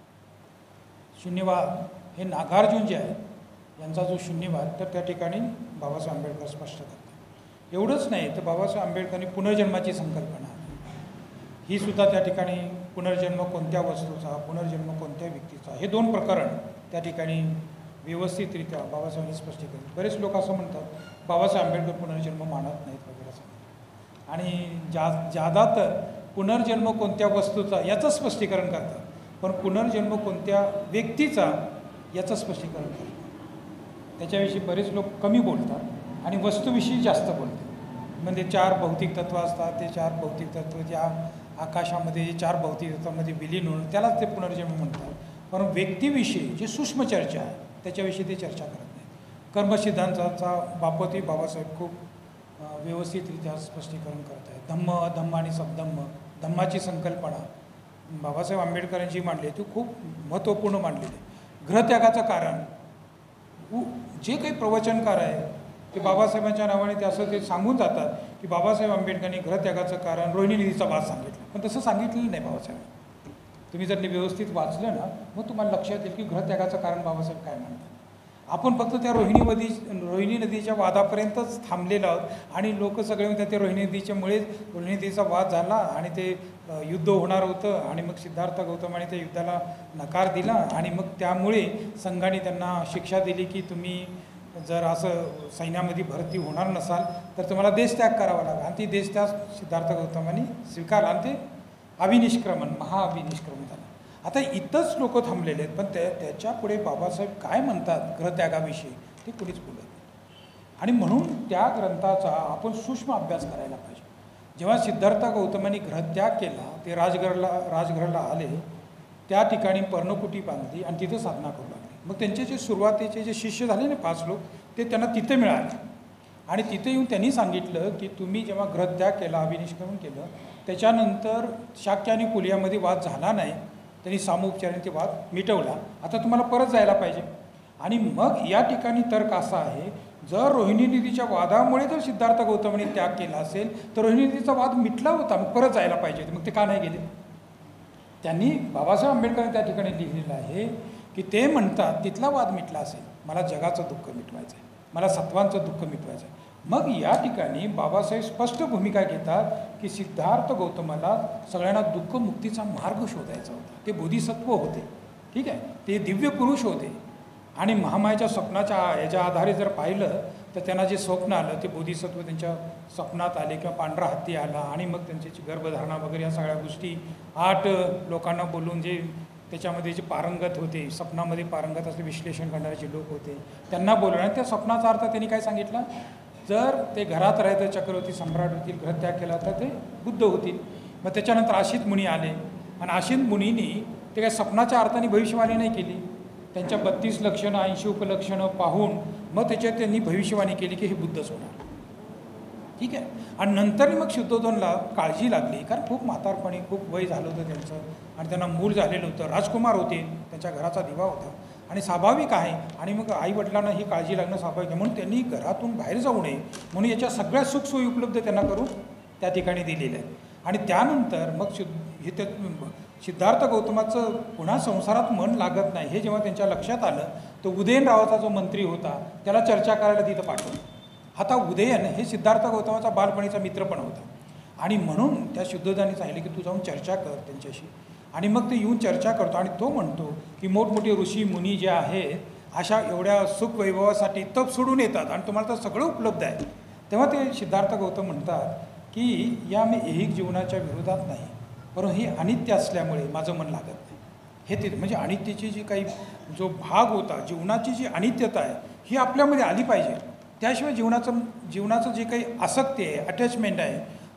शून्यवाद हे नागार्जुन जे आहे यांचा जो शून्यवाद, तर त्या ठिकाणी बाबासाहेब आंबेडकर स्पष्ट करतात. एवढंच नाही तर बाबासाहेब आंबेडकरांनी पुनर्जन्माची संकल्पना ही सुद्धा त्या ठिकाणी, पुनर्जन्म कोणत्या वस्तूचा, पुनर्जन्म कोणत्या व्यक्तीचा, हे दोन प्रकरण त्या ठिकाणी व्यवस्थितरित्या बाबासाहेबांनी स्पष्ट केले. बरेच लोक असं म्हणतात बाबासाहेब आंबेडकर पुनर्जन्म मानत नाहीत वगैरे असं, आणि जा जादा तर पुनर्जन्म कोणत्या वस्तूचा याचं स्पष्टीकरण करतात, पण पुनर्जन्म कोणत्या व्यक्तीचा याचं स्पष्टीकरण करतात. त्याच्याविषयी बरेच लोक कमी बोलतात आणि वस्तूविषयी जास्त बोलतात. म्हणजे चार भौतिक तत्त्व असतात, ते चार भौतिक तत्त्व ज्या आकाशामध्ये जे चार भौतिक तत्वामध्ये विलीन होणं त्यालाच ते पुनर्जन्म म्हणतात. पण व्यक्तीविषयी जी सूक्ष्म चर्चा आहे त्याच्याविषयी ते चर्चा करत नाहीत. कर्मसिद्धांताचा बाबतही बाबासाहेब खूप व्यवस्थितरित्या स्पष्टीकरण करत आहेत. धम्म, अधम्म आणि सबधम्म, धम्माची संकल्पना बाबासाहेब आंबेडकरांची मांडली ती खूप महत्त्वपूर्ण मांडलेली आहे. गृहत्यागाचं कारण जे काही प्रवचनकार आहे ते बाबासाहेबांच्या नावाने ते असं ते सांगून जातात की बाबासाहेब आंबेडकरांनी गृहत्यागाचं कारण रोहिणी नदीचा वाद सांगितलं, पण तसं सांगितलेलं नाही बाबासाहेब. तुम्ही जर व्यवस्थित वाचलं ना मग तुम्हाला लक्षात येईल की गृहत्यागाचं कारण बाबासाहेब काय म्हणतात. आपण फक्त त्या रोहिणी नदी रोहिणी नदीच्या वादापर्यंतच थांबलेलो आहोत आणि लोक सगळे म्हणतात ते रोहिणी नदीच्यामुळे रोहिणी नदीचा वाद झाला आणि ते युद्ध होणार होतं आणि मग सिद्धार्थ गौतमाने त्या युद्धाला नकार दिला आणि मग त्यामुळे संघाने त्यांना शिक्षा दिली की तुम्ही जर असं सैन्यामध्ये भरती होणार नसाल तर तुम्हाला देशत्याग करावा लागेल. आणि ती देशत्याग सिद्धार्थ गौतमाने स्वीकारला आणि ते अभिनिष्क्रमण महाअभिनिष्क्रमण झालं. आता इथंच लोक थांबलेले आहेत, पण त्या त्याच्या पुढे बाबासाहेब काय म्हणतात गृहत्यागाविषयी ते कुणीच बोलत नाही. आणि म्हणून त्या ग्रंथाचा आपण सूक्ष्म अभ्यास करायला पाहिजे. जेव्हा सिद्धार्थ गौतमांनी गृहत्याग केला ते राजगडला राजगडला आले, त्या ठिकाणी पर्णकुटी बांधली आणि तिथं साधना करू लागली. मग त्यांचे जे सुरुवातीचे जे शिष्य झाले ना पाच लोक ते त्यांना तिथे मिळाले आणि तिथे येऊन त्यांनी सांगितलं की तुम्ही जेव्हा गृहत्याग केला अभिनिष्क्रमण केलं त्याच्यानंतर शाक्य आणि कुलियामध्ये वाद झाला नाही, त्यांनी सामोपचाराने ते वाद मिटवला, आता तुम्हाला परत जायला पाहिजे. आणि मग या ठिकाणी तर्क असा आहे जर रोहिणी नदीच्या वादामुळे जर सिद्धार्थ गौतमांनी त्याग केला असेल तर रोहिणी नदीचा वाद मिटला होता, मग परत जायला पाहिजे, मग ते का नाही गेले. त्यांनी बाबासाहेब आंबेडकरांनी त्या ठिकाणी लिहिलेलं आहे की ते म्हणतात तिथला वाद मिटला असेल, मला जगाचं दुःख मिटवायचं आहे, मला सत्वांचं दुःख मिटवायचं आहे. मग या ठिकाणी बाबासाहेब स्पष्ट भूमिका घेतात की सिद्धार्थ गौतमाला सगळ्यांना दुःखमुक्तीचा मार्ग शोधायचा होता. ते बोधिसत्व होते, ठीक आहे, ते दिव्य पुरुष होते आणि महामायाच्या स्वप्नाच्या याच्या आधारे जर पाहिलं तर त्यांना जे स्वप्न आलं ते बोधिसत्व त्यांच्या स्वप्नात आले किंवा पांढरा हत्ती आला आणि मग त्यांची गर्भधारणा वगैरे या सगळ्या गोष्टी आठ लोकांना बोलून जे त्याच्यामध्ये जे पारंगत होते, स्वप्नामध्ये पारंगत असले विश्लेषण करणारे जे लोक होते त्यांना बोलवलं आणि त्या स्वप्नाचा अर्थ त्यांनी काय सांगितलं, जर ते घरात राहायचं चक्रवर्ती सम्राट होतील, गृहत्याग केला तर ते बुद्ध होतील. मग त्याच्यानंतर आशित मुनी आले आणि आशित मुनींनी ते काय स्वप्नाच्या अर्थाने भविष्यवाणी नाही केली, त्यांच्या बत्तीस लक्षणं ऐंशी उपलक्षणं पाहून मग त्याच्यात त्यांनी भविष्यवाणी केली की हे बुद्धच होणार, ठीक आहे. आणि नंतर मग शुद्धोधनला काळजी लागली कारण खूप म्हातारपणी खूप वय झालं होतं त्यांचं आणि त्यांना मूल झालेलं होतं, राजकुमार होते, त्यांच्या घराचा दिवा होता आणि स्वाभाविक आहे. आणि मग आईवडिलांना ही काळजी लागणं स्वाभाविक आहे म्हणून त्यांनी घरातून बाहेर जाऊ नये म्हणून याच्या सगळ्या सुखसोयी उपलब्ध त्यांना करून त्या ठिकाणी दिलेल्या आहे. आणि त्यानंतर मग शुद्ध हे त्या सिद्धार्थ गौतमाचं पुन्हा संसारात मन लागत नाही हे जेव्हा त्यांच्या लक्षात आलं तर उदयनरावाचा जो मंत्री होता त्याला चर्चा करायला तिथं पाठवलं. आता उदयन हे सिद्धार्थ गौतमाचा बालपणीचा मित्र पण होता आणि म्हणून त्या शुद्धोधनाने सांगितले की तू जाऊन चर्चा कर त्यांच्याशी. आणि मग ते येऊन चर्चा करतो आणि तो म्हणतो की मोठमोठे ऋषी मुनी जे आहेत अशा एवढ्या सुखवैभवासाठी तप सोडून येतात आणि तुम्हाला तर सगळं उपलब्ध आहे. तेव्हा ते सिद्धार्थ गौतम म्हणतात की या मी ऐहिक जीवनाच्या विरोधात नाही, परंतु हे अनित्य असल्यामुळे माझं मन लागत नाही. हे ते म्हणजे अनित्यची जी काही जो भाग होता जीवनाची जी अनित्यता आहे ही आपल्यामध्ये आली पाहिजे, त्याशिवाय जीवनाचं जीवनाचं जे काही आसक्ती आहे अटॅचमेंट आहे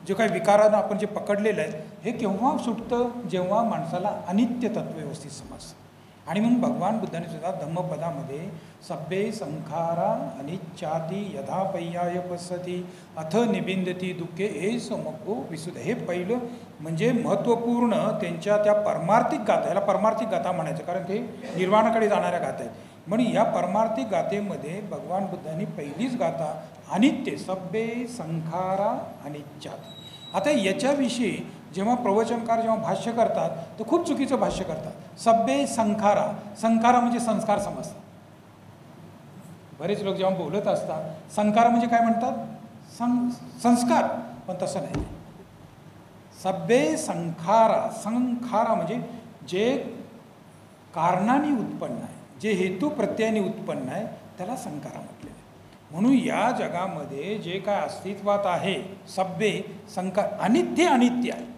जे काही विकारानं आपण जे पकडलेलं आहे हे केव्हा सुटतं, जेव्हा माणसाला अनित्य तत्व व्यवस्थित समजतं. आणि म्हणून भगवान बुद्धाने सुद्धा धम्मपदामध्ये सब्बे संखारा अनिच्चाती यथा पय्याय पसती अथ निबिंदती दुःखे हे समको विशुद्ध. हे पहिलं म्हणजे महत्त्वपूर्ण त्यांच्या त्या परमार्थिक गाथा, याला परमार्थिक गाथा म्हणायचं कारण ते निर्वाणाकडे जाणाऱ्या गाथा आहेत. म्हणून या परमार्थिक गाथेमध्ये भगवान बुद्धांनी पहिलीच गाथा अनित्य सब्बे संखारा अनिच्चाती. आता याच्याविषयी जेव्हा प्रवचनकार जेव्हा भाष्य करतात तर खूप चुकीचं भाष्य करतात. सब्बे संखारा, संखारा म्हणजे संस्कार समजतात. बरेच लोक जेव्हा बोलत असतात संखारा म्हणजे काय म्हणतात, सं संस्कार, पण तसं नाही. सब्बे संखारा, संखारा म्हणजे जे कारणाने उत्पन्न आहे, जे हेतू प्रत्ययाने उत्पन्न आहे त्याला संखारा म्हटलेलं आहे. म्हणून या जगामध्ये जे काय अस्तित्वात आहे सब्बे संकार अनित्य अनित्य आहे.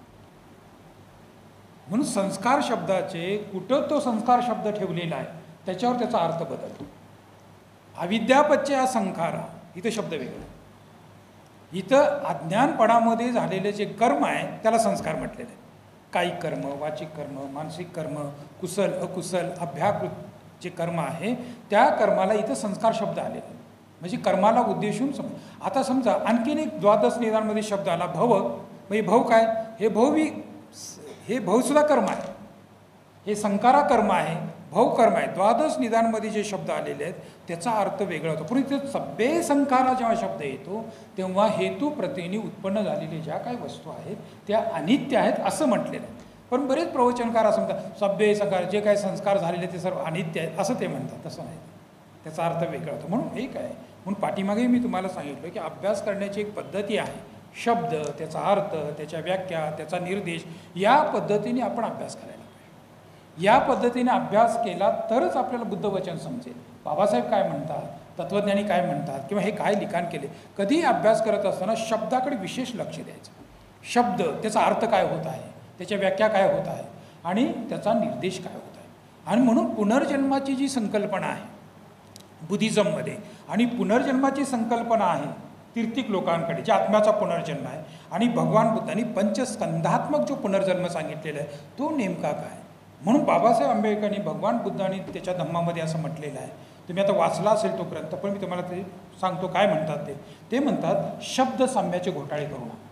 म्हणून संस्कार शब्दाचे कुठं तो संस्कार शब्द ठेवलेला आहे त्याच्यावर त्याचा अर्थ बदलतो. अविद्यापच्चय हा संखारा, इथं शब्द वेगळा. इथं अज्ञानपणामध्ये झालेले जे कर्म आहे त्याला संस्कार म्हटलेले आहे. कायिक कर्म, वाचिक कर्म, मानसिक कर्म, कुशल अकुशल अभ्याकृत जे कर्म आहे त्या कर्माला इथं संस्कार शब्द आलेले आहे. म्हणजे कर्माला उद्देशून सम. आता समजा आणखीन एक द्वादश निदानमध्ये शब्द आला भव. म्हणजे भव काय, हे भववी, हे भवसुद्धा कर्म आहे, हे संकारा कर्म आहे, भव कर्म आहे. द्वादश निदानमध्ये जे शब्द आलेले आहेत त्याचा अर्थ वेगळा होतो. पण इथे सब्बे संकारा जेव्हा शब्द येतो तेव्हा हेतू प्रत्ययाने उत्पन्न झालेल्या ज्या काही वस्तू आहेत त्या अनित्य आहेत असं म्हटलेलं आहे. पण बरेच प्रवचनकार असं म्हणतात सब्बे संकार, जे काही संस्कार झालेले ते सर्व अनित्य आहेत असं ते म्हणतात. तसं नाही, त्याचा अर्थ वेगळा होतो. म्हणून एक आहे. म्हणून पाठीमागे मी तुम्हाला सांगितलं की अभ्यास करण्याची एक पद्धती आहे. शब्द, त्याचा अर्थ, त्याच्या व्याख्या, त्याचा निर्देश, या पद्धतीने आपण अभ्यास करायला पाहिजे. या पद्धतीने अभ्यास केला तरच आपल्याला बुद्धवचन समजेल. बाबासाहेब काय म्हणतात, तत्त्वज्ञानी काय म्हणतात, किंवा हे काय लिखाण केले. कधी अभ्यास करत असताना शब्दाकडे विशेष लक्ष द्यायचं. शब्द, त्याचा अर्थ काय होत आहे, त्याच्या व्याख्या काय होत आहे आणि त्याचा निर्देश काय होत आहे. आणि म्हणून पुनर्जन्माची जी संकल्पना आहे बुद्धिझममध्ये आणि पुनर्जन्माची संकल्पना आहे तीर्थिक लोकांकडे, जे आत्म्याचा पुनर्जन्म आहे, आणि भगवान बुद्धांनी पंचस्कंधात्मक जो पुनर्जन्म सांगितलेला आहे तो नेमका काय. म्हणून बाबासाहेब आंबेडकरांनी भगवान बुद्धांनी त्याच्या धम्मामध्ये असं म्हटलेलं आहे. तुम्ही आता वाचला असेल तो ग्रंथ, पण मी तुम्हाला ते सांगतो काय म्हणतात ते. ते म्हणतात शब्द साम्याचे घोटाळे करू नका.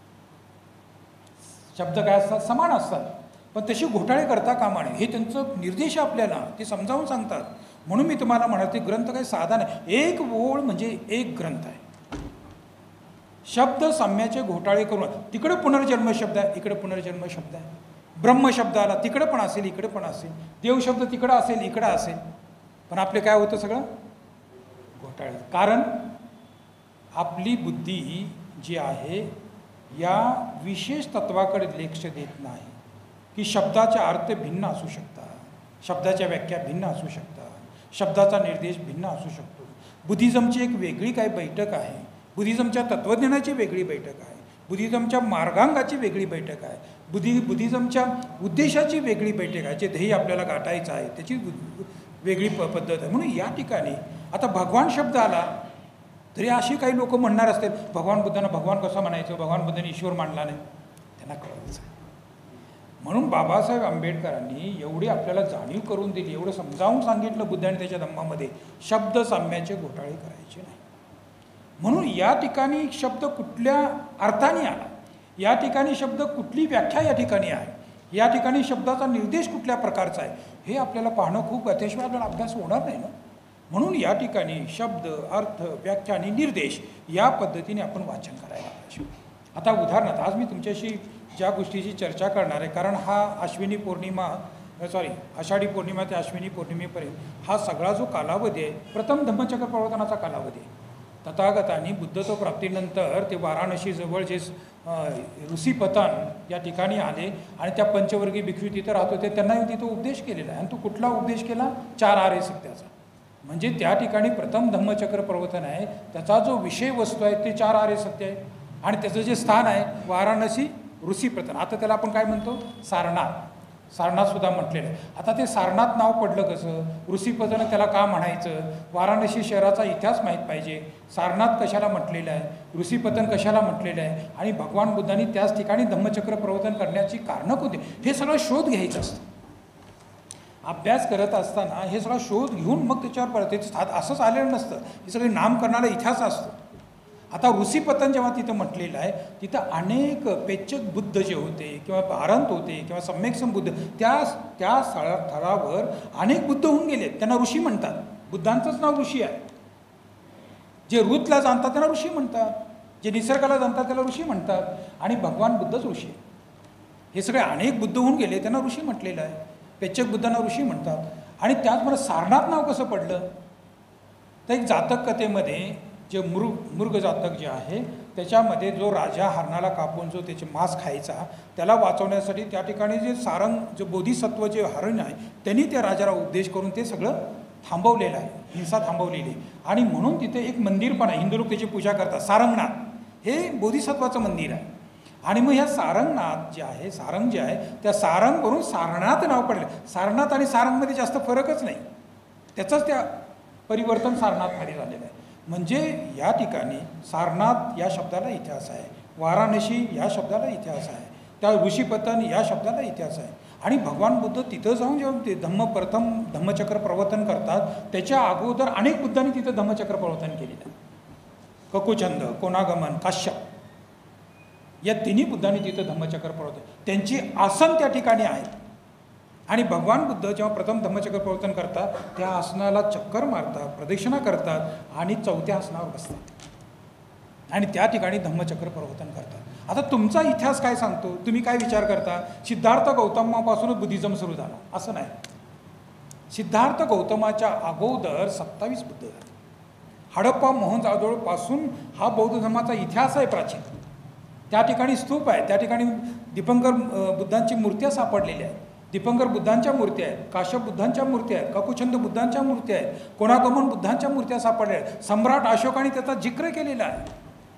शब्द काय असतात, समान असतात, पण तशी घोटाळे करता कामा नये. हे त्यांचं निर्देश आपल्याला ते समजावून सांगतात. म्हणून मी तुम्हाला म्हणते ग्रंथ काही साधा नाही. एक ओळ म्हणजे एक ग्रंथ आहे. शब्द साम्याचे घोटाळे करून, तिकडे पुनर्जन्म शब्द आहे, इकडे पुनर्जन्म शब्द आहे. ब्रह्म शब्द आला, तिकडे पण असेल, इकडे पण असेल. देव शब्द तिकडं असेल, इकडं असेल. पण आपले काय होतं सगळं घोटाळे. कारण आपली बुद्धी जी आहे या विशेष तत्वाकडे लक्ष देत नाही की शब्दाचे अर्थ भिन्न असू शकतात, शब्दाच्या व्याख्या भिन्न असू शकतात, शब्दाचा निर्देश भिन्न असू शकतो. बुद्धिझमची एक वेगळी काय बैठक आहे, बुद्धिझमच्या तत्त्वज्ञानाची वेगळी बैठक आहे, बुद्धिझमच्या मार्गांगाची वेगळी बैठक आहे, बुद्धी बुद्धिझमच्या उद्देशाची वेगळी बैठक आहे. जे ध्येय आपल्याला गाठायचं आहे त्याची वेगळी प पद्धत आहे. म्हणून या ठिकाणी आता भगवान शब्द आला तरी अशी काही लोक म्हणणार असतील भगवान बुद्धांना भगवान कसं म्हणायचं, भगवान बुद्धांनी ईश्वर मानला नाही, त्यांना कळवायचं. म्हणून बाबासाहेब आंबेडकरांनी एवढी आपल्याला जाणीव करून दिली, एवढं समजावून सांगितलं बुद्धाने त्याच्या धम्मामध्ये, शब्द साम्याचे घोटाळे करायचे नाही. म्हणून या ठिकाणी शब्द कुठल्या अर्थाने आला, या ठिकाणी शब्द कुठली व्याख्या या ठिकाणी आहे, या ठिकाणी शब्दाचा निर्देश कुठल्या प्रकारचा आहे, हे आपल्याला पाहणं खूप अतिशय आपल्याला अभ्यास होणार नाही ना. म्हणून या ठिकाणी शब्द, अर्थ, व्याख्या आणि निर्देश या पद्धतीने आपण वाचन करायला पाहिजे. आता उदाहरणार्थ आज मी तुमच्याशी ज्या गोष्टीची चर्चा करणार आहे, कारण हा अश्विनी पौर्णिमा सॉरी आषाढी पौर्णिमा ते अश्विनी पौर्णिमेपर्यंत हा सगळा जो कालावधी आहे प्रथम धम्मचक्र प्रवर्तनाचा कालावधी आहे. तथागतांनी बुद्धत्व प्राप्तीनंतर ते वाराणसीजवळ जे ऋषीपतन या ठिकाणी आले आणि त्या पंचवर्गीय भिक्षू तिथं राहत होते, त्यांना तिथं उपदेश केलेला आहे. आणि तो कुठला उपदेश केला, चार आर्य सत्याचा. म्हणजे त्या ठिकाणी प्रथम धम्मचक्र प्रवर्तन आहे, त्याचा जो विषय वस्तू आहे ते चार आर्य सत्य आहे आणि त्याचं जे स्थान आहे वाराणसी ऋषीप्रतन. आता त्याला आपण काय म्हणतो, सारनाथ. सारनाथसुद्धा म्हटलेलं आहे. आता ते सारनाथ नाव पडलं कसं, ऋषीपदानं त्याला का म्हणायचं, वाराणसी शहराचा इतिहास माहीत पाहिजे, सारनाथ कशाला म्हटलेलं आहे, ऋषीपतन कशाला म्हटलेलं आहे, आणि भगवान बुद्धांनी त्याच ठिकाणी धम्मचक्र प्रवर्तन करण्याची कारणं कोणती, हे सगळं शोध घ्यायचं असतं. अभ्यास करत असताना हे सगळं शोध घेऊन मग त्याच्यावर परत ते असंच आलेलं नसतं, हे सगळे नाम करणारा इतिहास असतो. आता ऋषीपतन जेव्हा तिथं म्हटलेलं आहे, तिथं अनेक पेचक बुद्ध जे होते किंवा भारंत होते किंवा सम्यक्सम बुद्ध, त्या त्या स्थळा स्थळावर अनेक बुद्ध होऊन गेले, त्यांना ऋषी म्हणतात. बुद्धांचंच नाव ऋषी आहे. जे ऋतला जाणतात त्यांना ऋषी म्हणतात, जे निसर्गाला जाणतात त्याला ऋषी म्हणतात, आणि भगवान बुद्धच ऋषी आहे. हे सगळे अनेक बुद्ध होऊन गेले, त्यांना ऋषी म्हटलेलं आहे. पेचक बुद्धांना ऋषी म्हणतात. आणि त्याचबरोबर सारनाथ नाव कसं पडलं, तर एक जातक कथेमध्ये जे मृग मृग जातक जे आहे त्याच्यामध्ये जो राजा हरणाला कापून जो त्याचे मांस खायचा, त्याला वाचवण्यासाठी त्या ठिकाणी जे सारंग जे बोधिसत्व जे हरण आहे त्यांनी त्या राजाला उपदेश करून ते सगळं थांबवलेलं आहे, हिंसा थांबवलेली आहे. आणि म्हणून तिथे एक मंदिर पण आहे, हिंदू लोक त्याची पूजा करतात, सारंगनाथ. हे बोधिसत्वाचं मंदिर आहे. आणि मग ह्या सारंगनाथ जे आहे, सारंग जे आहे, त्या सारंगवरून सारनाथ नाव पडलं. सारनाथ आणि सारंगमध्ये जास्त फरकच नाही, त्याचंच त्या परिवर्तन सारनाथमध्ये झालेलं आहे. म्हणजे या ठिकाणी सारनाथ या शब्दाला इतिहास आहे, वाराणसी या शब्दाला इतिहास आहे, त्या ऋषीपतन या शब्दाला इतिहास आहे. आणि भगवान बुद्ध तिथं जाऊन जेव्हा ते धम्म प्रथम धम्मचक्र प्रवर्तन करतात, त्याच्या अगोदर अनेक बुद्धांनी तिथं धम्मचक्र प्रवर्तन केलेलं आहे. ककुचंद, कोणागमन, काश्यप या तिन्ही बुद्धांनी तिथं धम्मचक्र प्रवर्तन, त्यांची आसन त्या ठिकाणी आहेत. आणि भगवान बुद्ध जेव्हा प्रथम धम्मचक्र प्रवर्तन करतात, त्या आसनाला चक्कर मारतात, प्रदक्षिणा करतात आणि चौथ्या आसनावर बसतात आणि त्या ठिकाणी धम्मचक्र प्रवर्तन करतात. आता तुमचा इतिहास काय सांगतो, तुम्ही काय विचार करता, सिद्धार्थ गौतमापासूनच बुद्धिझम सुरू झाला, असं नाही. सिद्धार्थ गौतमाच्या अगोदर सत्तावीस बुद्ध झाले. हडप्पा मोहनजोदडोपासून हा बौद्ध धर्माचा इतिहास आहे प्राचीन. त्या ठिकाणी स्तूप आहे, त्या ठिकाणी दीपंकर बुद्धांची मूर्त्या सापडलेल्या आहेत. दीपंकर बुद्धांच्या मूर्त्या आहेत, काश्यप बुद्धांच्या मूर्त्या आहेत, ककुचंद बुद्धांच्या मूर्त्या आहेत, कोणागमन बुद्धांच्या मूर्त्या सापडल्या आहेत. सम्राट अशोकाने त्याचा जिक्र केलेला आहे.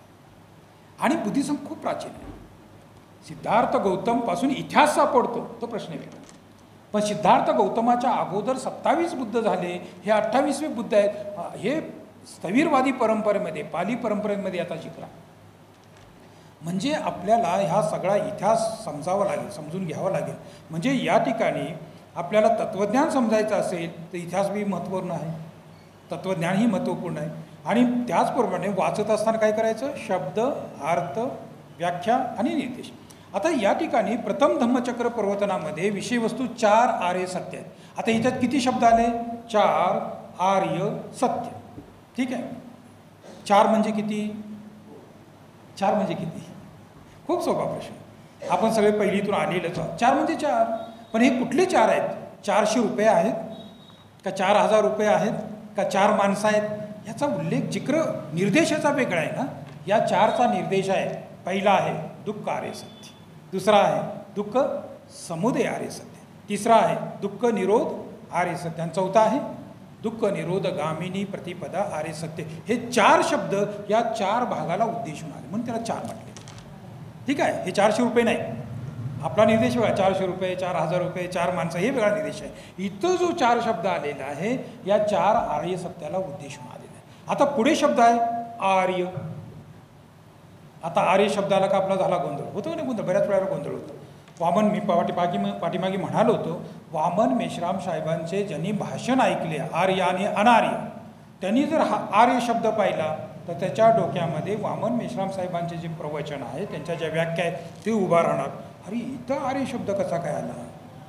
आणि बुद्धिझम खूप प्राचीन आहे. सिद्धार्थ गौतमपासून इतिहास सापडतो तो प्रश्न वेगळा, पण सिद्धार्थ गौतमाच्या अगोदर सत्तावीस बुद्ध झाले, हे अठ्ठावीसवे बुद्ध आहेत. हे स्थविरवादी परंपरेमध्ये, पाली परंपरेमध्ये याचा जिक्र आहे. म्हणजे आपल्याला ह्या सगळा इतिहास समजावा लागेल, समजून घ्यावा लागेल. म्हणजे या ठिकाणी आपल्याला तत्त्वज्ञान समजायचं असेल तर इतिहास बी महत्त्वपूर्ण आहे, तत्त्वज्ञानही महत्त्वपूर्ण आहे. आणि त्याचप्रमाणे वाचत असताना काय करायचं, शब्द, अर्थ, व्याख्या आणि निर्देश. आता या ठिकाणी प्रथम धम्मचक्र प्रवर्तनामध्ये विषयवस्तू चार आर्य सत्य आहेत. आता ह्याच्यात किती शब्द आले, चार आर्य सत्य. ठीक आहे, चार म्हणजे किती, चार म्हणजे किती, खूप सोपा प्रश्न. आपण सगळे पहिलीतून आलेलंच आहोत. चार म्हणजे चार, पण हे कुठले चार आहेत, चारशे रुपये आहेत का चार हजार रुपये आहेत का चार माणसं आहेत, याचा उल्लेख जिक्र निर्देशाचा वेगळा आहे ना. या चारचा निर्देश आहे, पहिला आहे दुःख आर्य सत्य, दुसरा आहे दुःख समुदय आर्य सत्य, तिसरा आहे दुःख निरोध आर्य सत्य, आणि चौथा आहे दुःख निरोध गामिनी प्रतिपदा आर्य सत्य. हे चार शब्द या चार भागाला उद्देशून आले म्हणून त्याला चार म्हटले. ठीक आहे, हे चारशे रुपये नाही, आपला निर्देश वेगळा, चारशे रुपये, चार हजार रुपये, चार माणसं, हे वेगळा निर्देश आहे. इथं जो चार शब्द आलेला आहे या चार आर्य सत्याला उद्देशून आलेला आहे. आता पुढे शब्द आहे आर्य. आता आर्य शब्दाला का आपला झाला गोंधळ होतो ना, गोंधळ बऱ्याच वेळेला गोंधळ होतो. वामन, मी पाठीमागी पाठीमागे म्हणालो होतो, वामन मेश्राम साहेबांचे ज्यांनी भाषण ऐकले आर्य आणि अनार्य, त्यांनी जर हा आर्य शब्द पाहिला तर त्याच्या डोक्यामध्ये वामन मेश्राम साहेबांचे जे प्रवचन आहे, त्यांच्या ज्या व्याख्या आहेत ते उभा राहणार. अरे इथं आर्य शब्द कसा काय आला,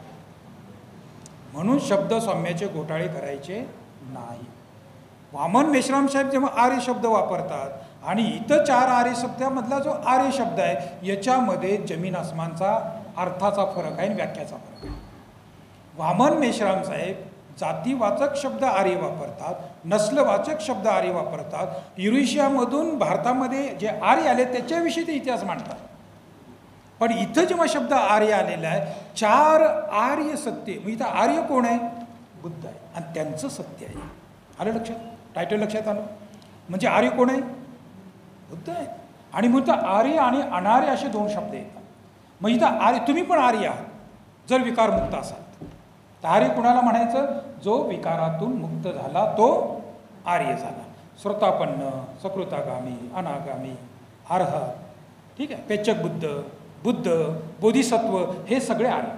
म्हणून शब्द साम्याचे घोटाळे करायचे नाही. वामन मेश्राम साहेब जेव्हा आर्य शब्द वापरतात आणि इथं चार आर्य शब्दामधला जो आर्य शब्द आहे याच्यामध्ये जमीन आसमानचा अर्थाचा फरक आहे आणि व्याख्याचा फरक आहे. वामन मेश्राम साहेब जातीवाचक शब्द आर्य वापरतात, नस्लवाचक शब्द आर्य वापरतात. युरेशियामधून भारतामध्ये जे आर्य आले त्याच्याविषयी ते इतिहास मांडतात. पण इथं जेव्हा शब्द आर्य आलेला आहे, चार आर्य सत्य, मग इथं आर्य कोण आहे, बुद्ध आहे आणि त्यांचं सत्य आहे. आलं लक्षात, टायटल लक्षात आलं. म्हणजे आर्य कोण आहे, बुद्ध आहे. आणि म्हणून आर्य आणि अनार्य असे दोन शब्द येतात. मग इथं आर्य, तुम्ही पण आर्य आहात, जर विकारमुक्त असाल तर आर्य कुणाला म्हणायचं? जो विकारातून मुक्त झाला तो आर्य झाला. श्रोतापन्न, सकृतागामी, अनागामी, अर्हत, ठीक आहे, पेचक बुद्ध, बुद्ध, बोधिसत्व, हे सगळे आर्य.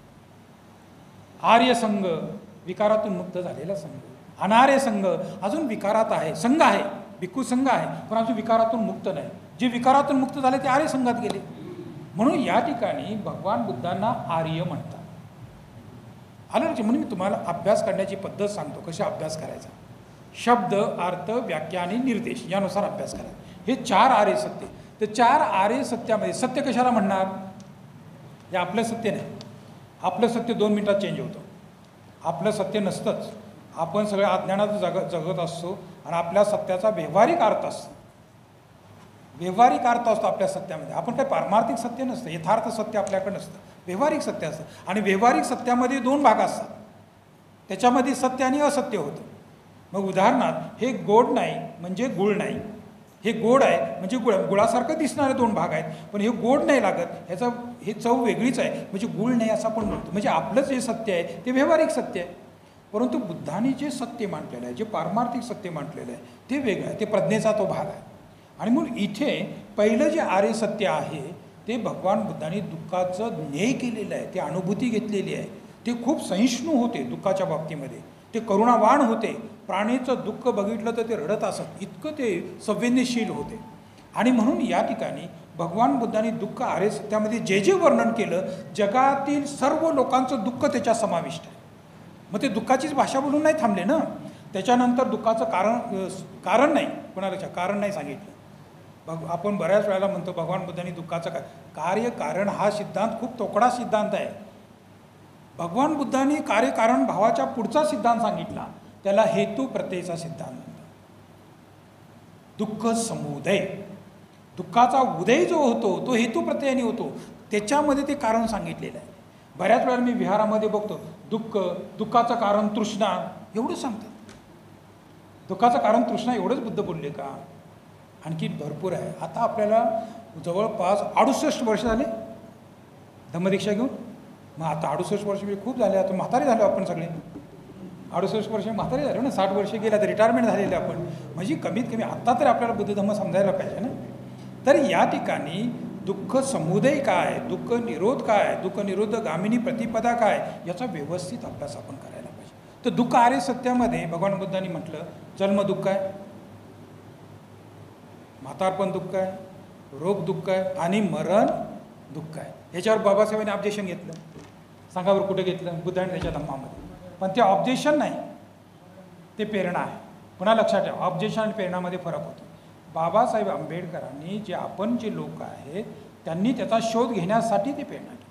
आर्य संघ विकारातून मुक्त झालेला संघ. अनार्य संघ अजून विकारात आहे, संघ आहे, भिक्खू संघ आहे, पण अजून विकारातून मुक्त नाही. जे विकारातून मुक्त झाले ते आर्य संघात गेले. म्हणून या ठिकाणी भगवान बुद्धांना आर्य म्हणतात. आलं लक्षात? म्हणून मी तुम्हाला अभ्यास करण्याची पद्धत सांगतो, कशी अभ्यास करायचा. शब्द, अर्थ, व्याख्या आणि निर्देश यानुसार अभ्यास करायचा. हे चार आर्य सत्य. तर चार आर्य सत्यामध्ये सत्य कशाला म्हणणार? हे आपलं सत्य नाही. आपलं सत्य दोन मिनिटात चेंज होतं. आपलं सत्य नसतंच. आपण सगळ्या अज्ञानात जग जगत असतो आणि आपल्या सत्याचा व्यवहारिक अर्थ असतो. व्यवहारिक अर्थ असतो आपल्या सत्यामध्ये. आपण काही पारमार्थिक सत्य नसतं, यथार्थ सत्य आपल्याकडे नसतं, व्यवहारिक सत्य असतं. आणि व्यवहारिक सत्यामध्ये दोन भाग असतात, त्याच्यामध्ये सत्य आणि असत्य होतं. मग उदाहरणार्थ हे गोड नाही म्हणजे गुळ नाही, हे गोड आहे म्हणजे गुळ, गुळासारखं दिसणारे दोन भाग आहेत, पण हे गोड नाही लागत, ह्याचा हे चव वेगळीच आहे म्हणजे गुळ नाही असं आपण म्हणतो. म्हणजे आपलंच जे सत्य आहे ते व्यवहारिक सत्य आहे. परंतु बुद्धांनी जे सत्य मांडलेलं आहे, जे पारमार्थिक सत्य मांडलेलं आहे ते वेगळं आहे, ते प्रज्ञेचा तो भाग आहे. आणि म्हणून इथे पहिलं जे आर्य सत्य आहे ते भगवान बुद्धांनी दुःखाचं ज्ञेय केलेलं आहे, ते अनुभूती घेतलेली आहे. ते खूप सहिष्णू होते दुःखाच्या बाबतीमध्ये, ते करुणावान होते. प्राणीचं दुःख बघितलं तर ते रडत असत, इतकं ते संवेदनशील होते. आणि म्हणून या ठिकाणी भगवान बुद्धांनी दुःख आर्य सत्यामध्ये जे जे वर्णन केलं, जगातील सर्व लोकांचं दुःख त्याच्यात समाविष्ट आहे. मग ते दुःखाचीच भाषा बोलून नाही थांबले ना. त्याच्यानंतर दुःखाचं कारण कारण नाही, कोणाला कारण नाही सांगितलं. बघ, आपण बऱ्याच वेळेला म्हणतो भगवान बुद्धांनी दुःखाचं काय कार्य कारण हा सिद्धांत खूप तोकडा सिद्धांत आहे. भगवान बुद्धांनी कार्य कारण भावाच्या पुढचा सिद्धांत सांगितला, त्याला हेतू प्रत्ययचा सिद्धांत म्हणतात. दुःख समुदय, दुःखाचा उदय जो होतो तो हेतू प्रत्ययाने होतो, त्याच्यामध्ये ते कारण सांगितलेलं आहे. बऱ्याच वेळा मी विहारामध्ये बघतो दुःख, दुःखाचं कारण तृष्णा एवढं सांगतात. दुःखाचं कारण तृष्णा एवढंच बुद्ध बोलले का? आणखी भरपूर आहे. आता आपल्याला जवळपास अडुसष्ट वर्ष झाले धम्मदीक्षा घेऊन. मग आता अडुसष्ट वर्ष म्हणजे खूप झाले, आता म्हातारे झालो आपण सगळे. अडुसष्ट वर्ष म्हातारे झालो ना, साठ वर्ष गेला तर रिटायरमेंट झालेले आपण. म्हणजे कमीत कमी आत्ता तर आपल्याला बुद्ध धम्म समजायला पाहिजे ना. तर या ठिकाणी दुःख समुदय काय, दुःख निरोध काय, दुःख निरोध गामिनी प्रतिपदा काय, याचा व्यवस्थित अभ्यास आपण करायला पाहिजे. तर दुःख आर्य सत्यामध्ये भगवान बुद्धांनी म्हटलं जन्म दुःख आहे, म्हातारपण दुःख आहे, रोग दुःख आहे आणि मरण दुःख आहे. याच्यावर बाबासाहेबांनी ऑब्जेक्शन घेतलं. सांगा बरं कुठे घेतलं? बुद्धांनी त्याच्या धम्मामध्ये. पण ते ऑब्जेक्शन नाही, ते प्रेरणा आहे. पुन्हा लक्षात ठेवा, ऑब्जेक्शन आणि प्रेरणामध्ये फरक होतो. बाबासाहेब आंबेडकरांनी जे आपण जे लोक आहेत त्यांनी त्याचा शोध घेण्यासाठी ते प्रेरणा केली.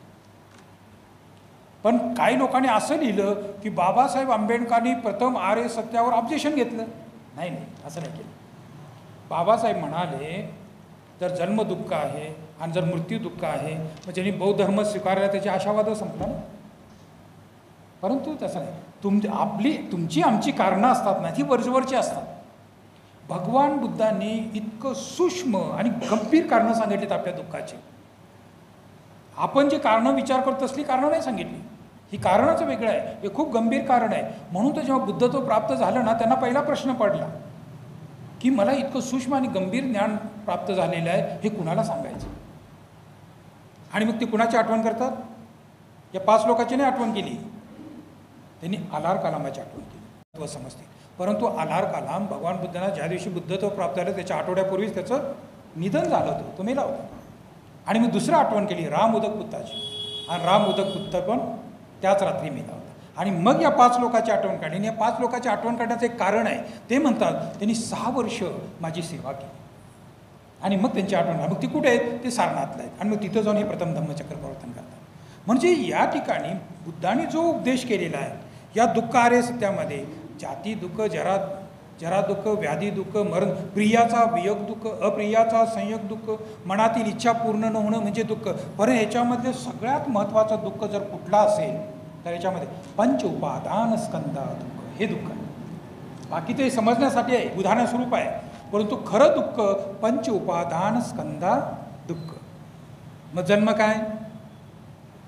पण काही लोकांनी असं लिहिलं की बाबासाहेब आंबेडकरांनी प्रथम आर्य सत्यावर ऑब्जेक्शन घेतलं. नाही नाही, असं नाही केलं. बाबासाहेब म्हणाले जर जन्म दुःख आहे आणि जर मृत्यू दुःख आहे मग ज्यांनी बौद्ध धर्म स्वीकारला त्याची आशावाद संपला ना. परंतु तसं नाही. तुम आपली तुमची आमची कारणं असतात ना, ती वरचवरची असतात. भगवान बुद्धांनी इतकं सूक्ष्म आणि गंभीर कारणं सांगितलीत आपल्या दुःखाची. आपण जे कारणं विचार करतो तसली कारणं नाही सांगितली. ही कारणाचं वेगळं आहे, हे खूप गंभीर कारण आहे. म्हणून तर जेव्हा बुद्धत्व प्राप्त झालं ना, त्यांना पहिला प्रश्न पडला की मला इतकं सूक्ष्म आणि गंभीर ज्ञान प्राप्त झालेलं आहे, हे कुणाला सांगायचं? आणि मग ते कुणाची आठवण करतात? या पाच लोकांची नाही आठवण केली, त्यांनी आलार कलामाची आठवण केली. तो समजते. परंतु आलार कलाम भगवान बुद्धांना ज्या दिवशी बुद्धत्व प्राप्त झालं त्याच्या आठवड्यापूर्वीच त्याचं निधन झालं होतं, तो मेला होता. आणि मग दुसरं आठवण केली राम उदक बुद्धाची, आणि राम उदक बुद्ध पण त्याच रात्री मेला होता. आणि मग या पाच लोकांची आठवण काढली. आणि या पाच लोकांची आठवण काढण्याचं एक कारण आहे, ते म्हणतात त्यांनी सहा वर्ष माझी सेवा केली. आणि मग त्यांची आठवण, मग ती कुठे आहेत? ते सारनाथला आहेत. आणि मग तिथं जाऊन हे प्रथम धम्मचक्र प्रवर्तन करतात. म्हणजे या ठिकाणी बुद्धांनी जो उपदेश केलेला आहे या दुःख आर्य सत्यामध्ये, जाती दुःख, जरा जरा दुःख, व्याधी दुःख, मरण, प्रियाचा वियोग दुःख, अप्रियाचा संयोग दुःख, मनातील इच्छा पूर्ण न होणं म्हणजे दुःख. पण ह्याच्यामध्ये सगळ्यात महत्त्वाचं दुःख जर कुठला असेल तर याच्यामध्ये पंच उपादान स्कंदा दुःख, हे दुःख आहे. बाकी ते समजण्यासाठी आहे, उदाहरण स्वरूप आहे. परंतु खरं दुःख पंच उपादान स्कंदा दुःख. मग जन्म काय?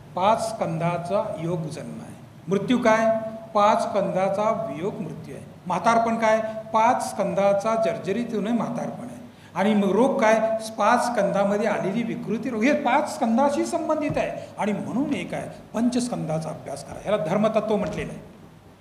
पाच स्कंदाचा योग जन्म आहे. मृत्यू काय? पाच स्कंदाचा वियोग मृत्यू आहे. म्हातारपण काय? पाच स्कंदाचा जर्जरित होणे म्हातारपण आहे. आणि मग रोग काय? पाच स्कंदामध्ये आलेली विकृती रोग. हे पाच स्कंदाशी संबंधित आहे. आणि म्हणून एक आहे पंचस्कंदाचा अभ्यास करा. ह्याला धर्मतत्व म्हटलेलं आहे.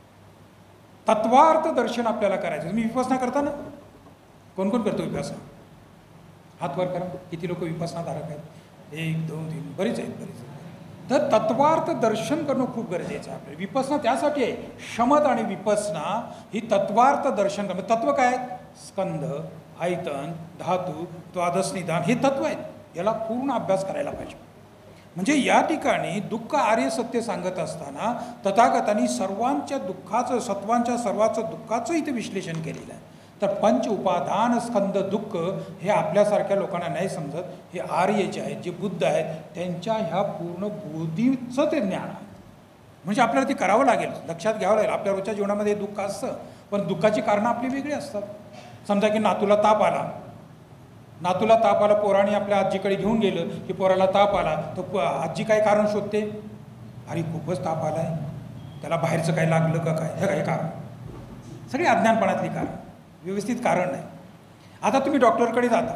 तत्वार्थ दर्शन आपल्याला करायचं. तुम्ही विपसना करता ना? कोण कोण करतो विपसना? हात वर करा. किती लोक विपसनाधारक आहेत? एक दोन तीन बरेच आहेत बरेच आहेत. तर तत्वार्थ दर्शन करणं खूप गरजेचं आहे आपल्याला. विपसना त्यासाठी आहे. शमत आणि विपसना ही तत्वार्थ दर्शन करणं. तत्व काय? स्कंद, आयतन, धातू, द्वादश निदान हे तत्व आहेत. याला पूर्ण अभ्यास करायला पाहिजे. म्हणजे या ठिकाणी दुःख आर्य सत्य सांगत असताना तथागतांनी सर्वांच्या दुःखाचं, सत्वांच्या सर्वाचं दुःखाचं इथे विश्लेषण केलेलं आहे. तर पंच उपादान स्कंद दुःख हे आपल्यासारख्या लोकांना नाही समजत. हे आर्य जे आहेत, जे बुद्ध आहेत, त्यांच्या ह्या पूर्ण बुद्धीचं ते ज्ञान आहे. म्हणजे आपल्याला ते करावं लागेल, लक्षात घ्यावं लागेल. आपल्या रोजच्या जीवनामध्ये दुःख असतं, पण दुःखाची कारणं आपली वेगळी असतात. समजा की नातूला ताप आला, नातूला ताप आला, पोराने आपल्या आजीकडे घेऊन गेलं की पोराला ताप आला, तर आजी काय कारण शोधते? अरे खूपच ताप आला आहे, त्याला बाहेरचं काय लागलं का काय, हे काय कारण? सगळी अज्ञानपणातली कारण, व्यवस्थित कारण नाही. आता तुम्ही डॉक्टरकडे जाता,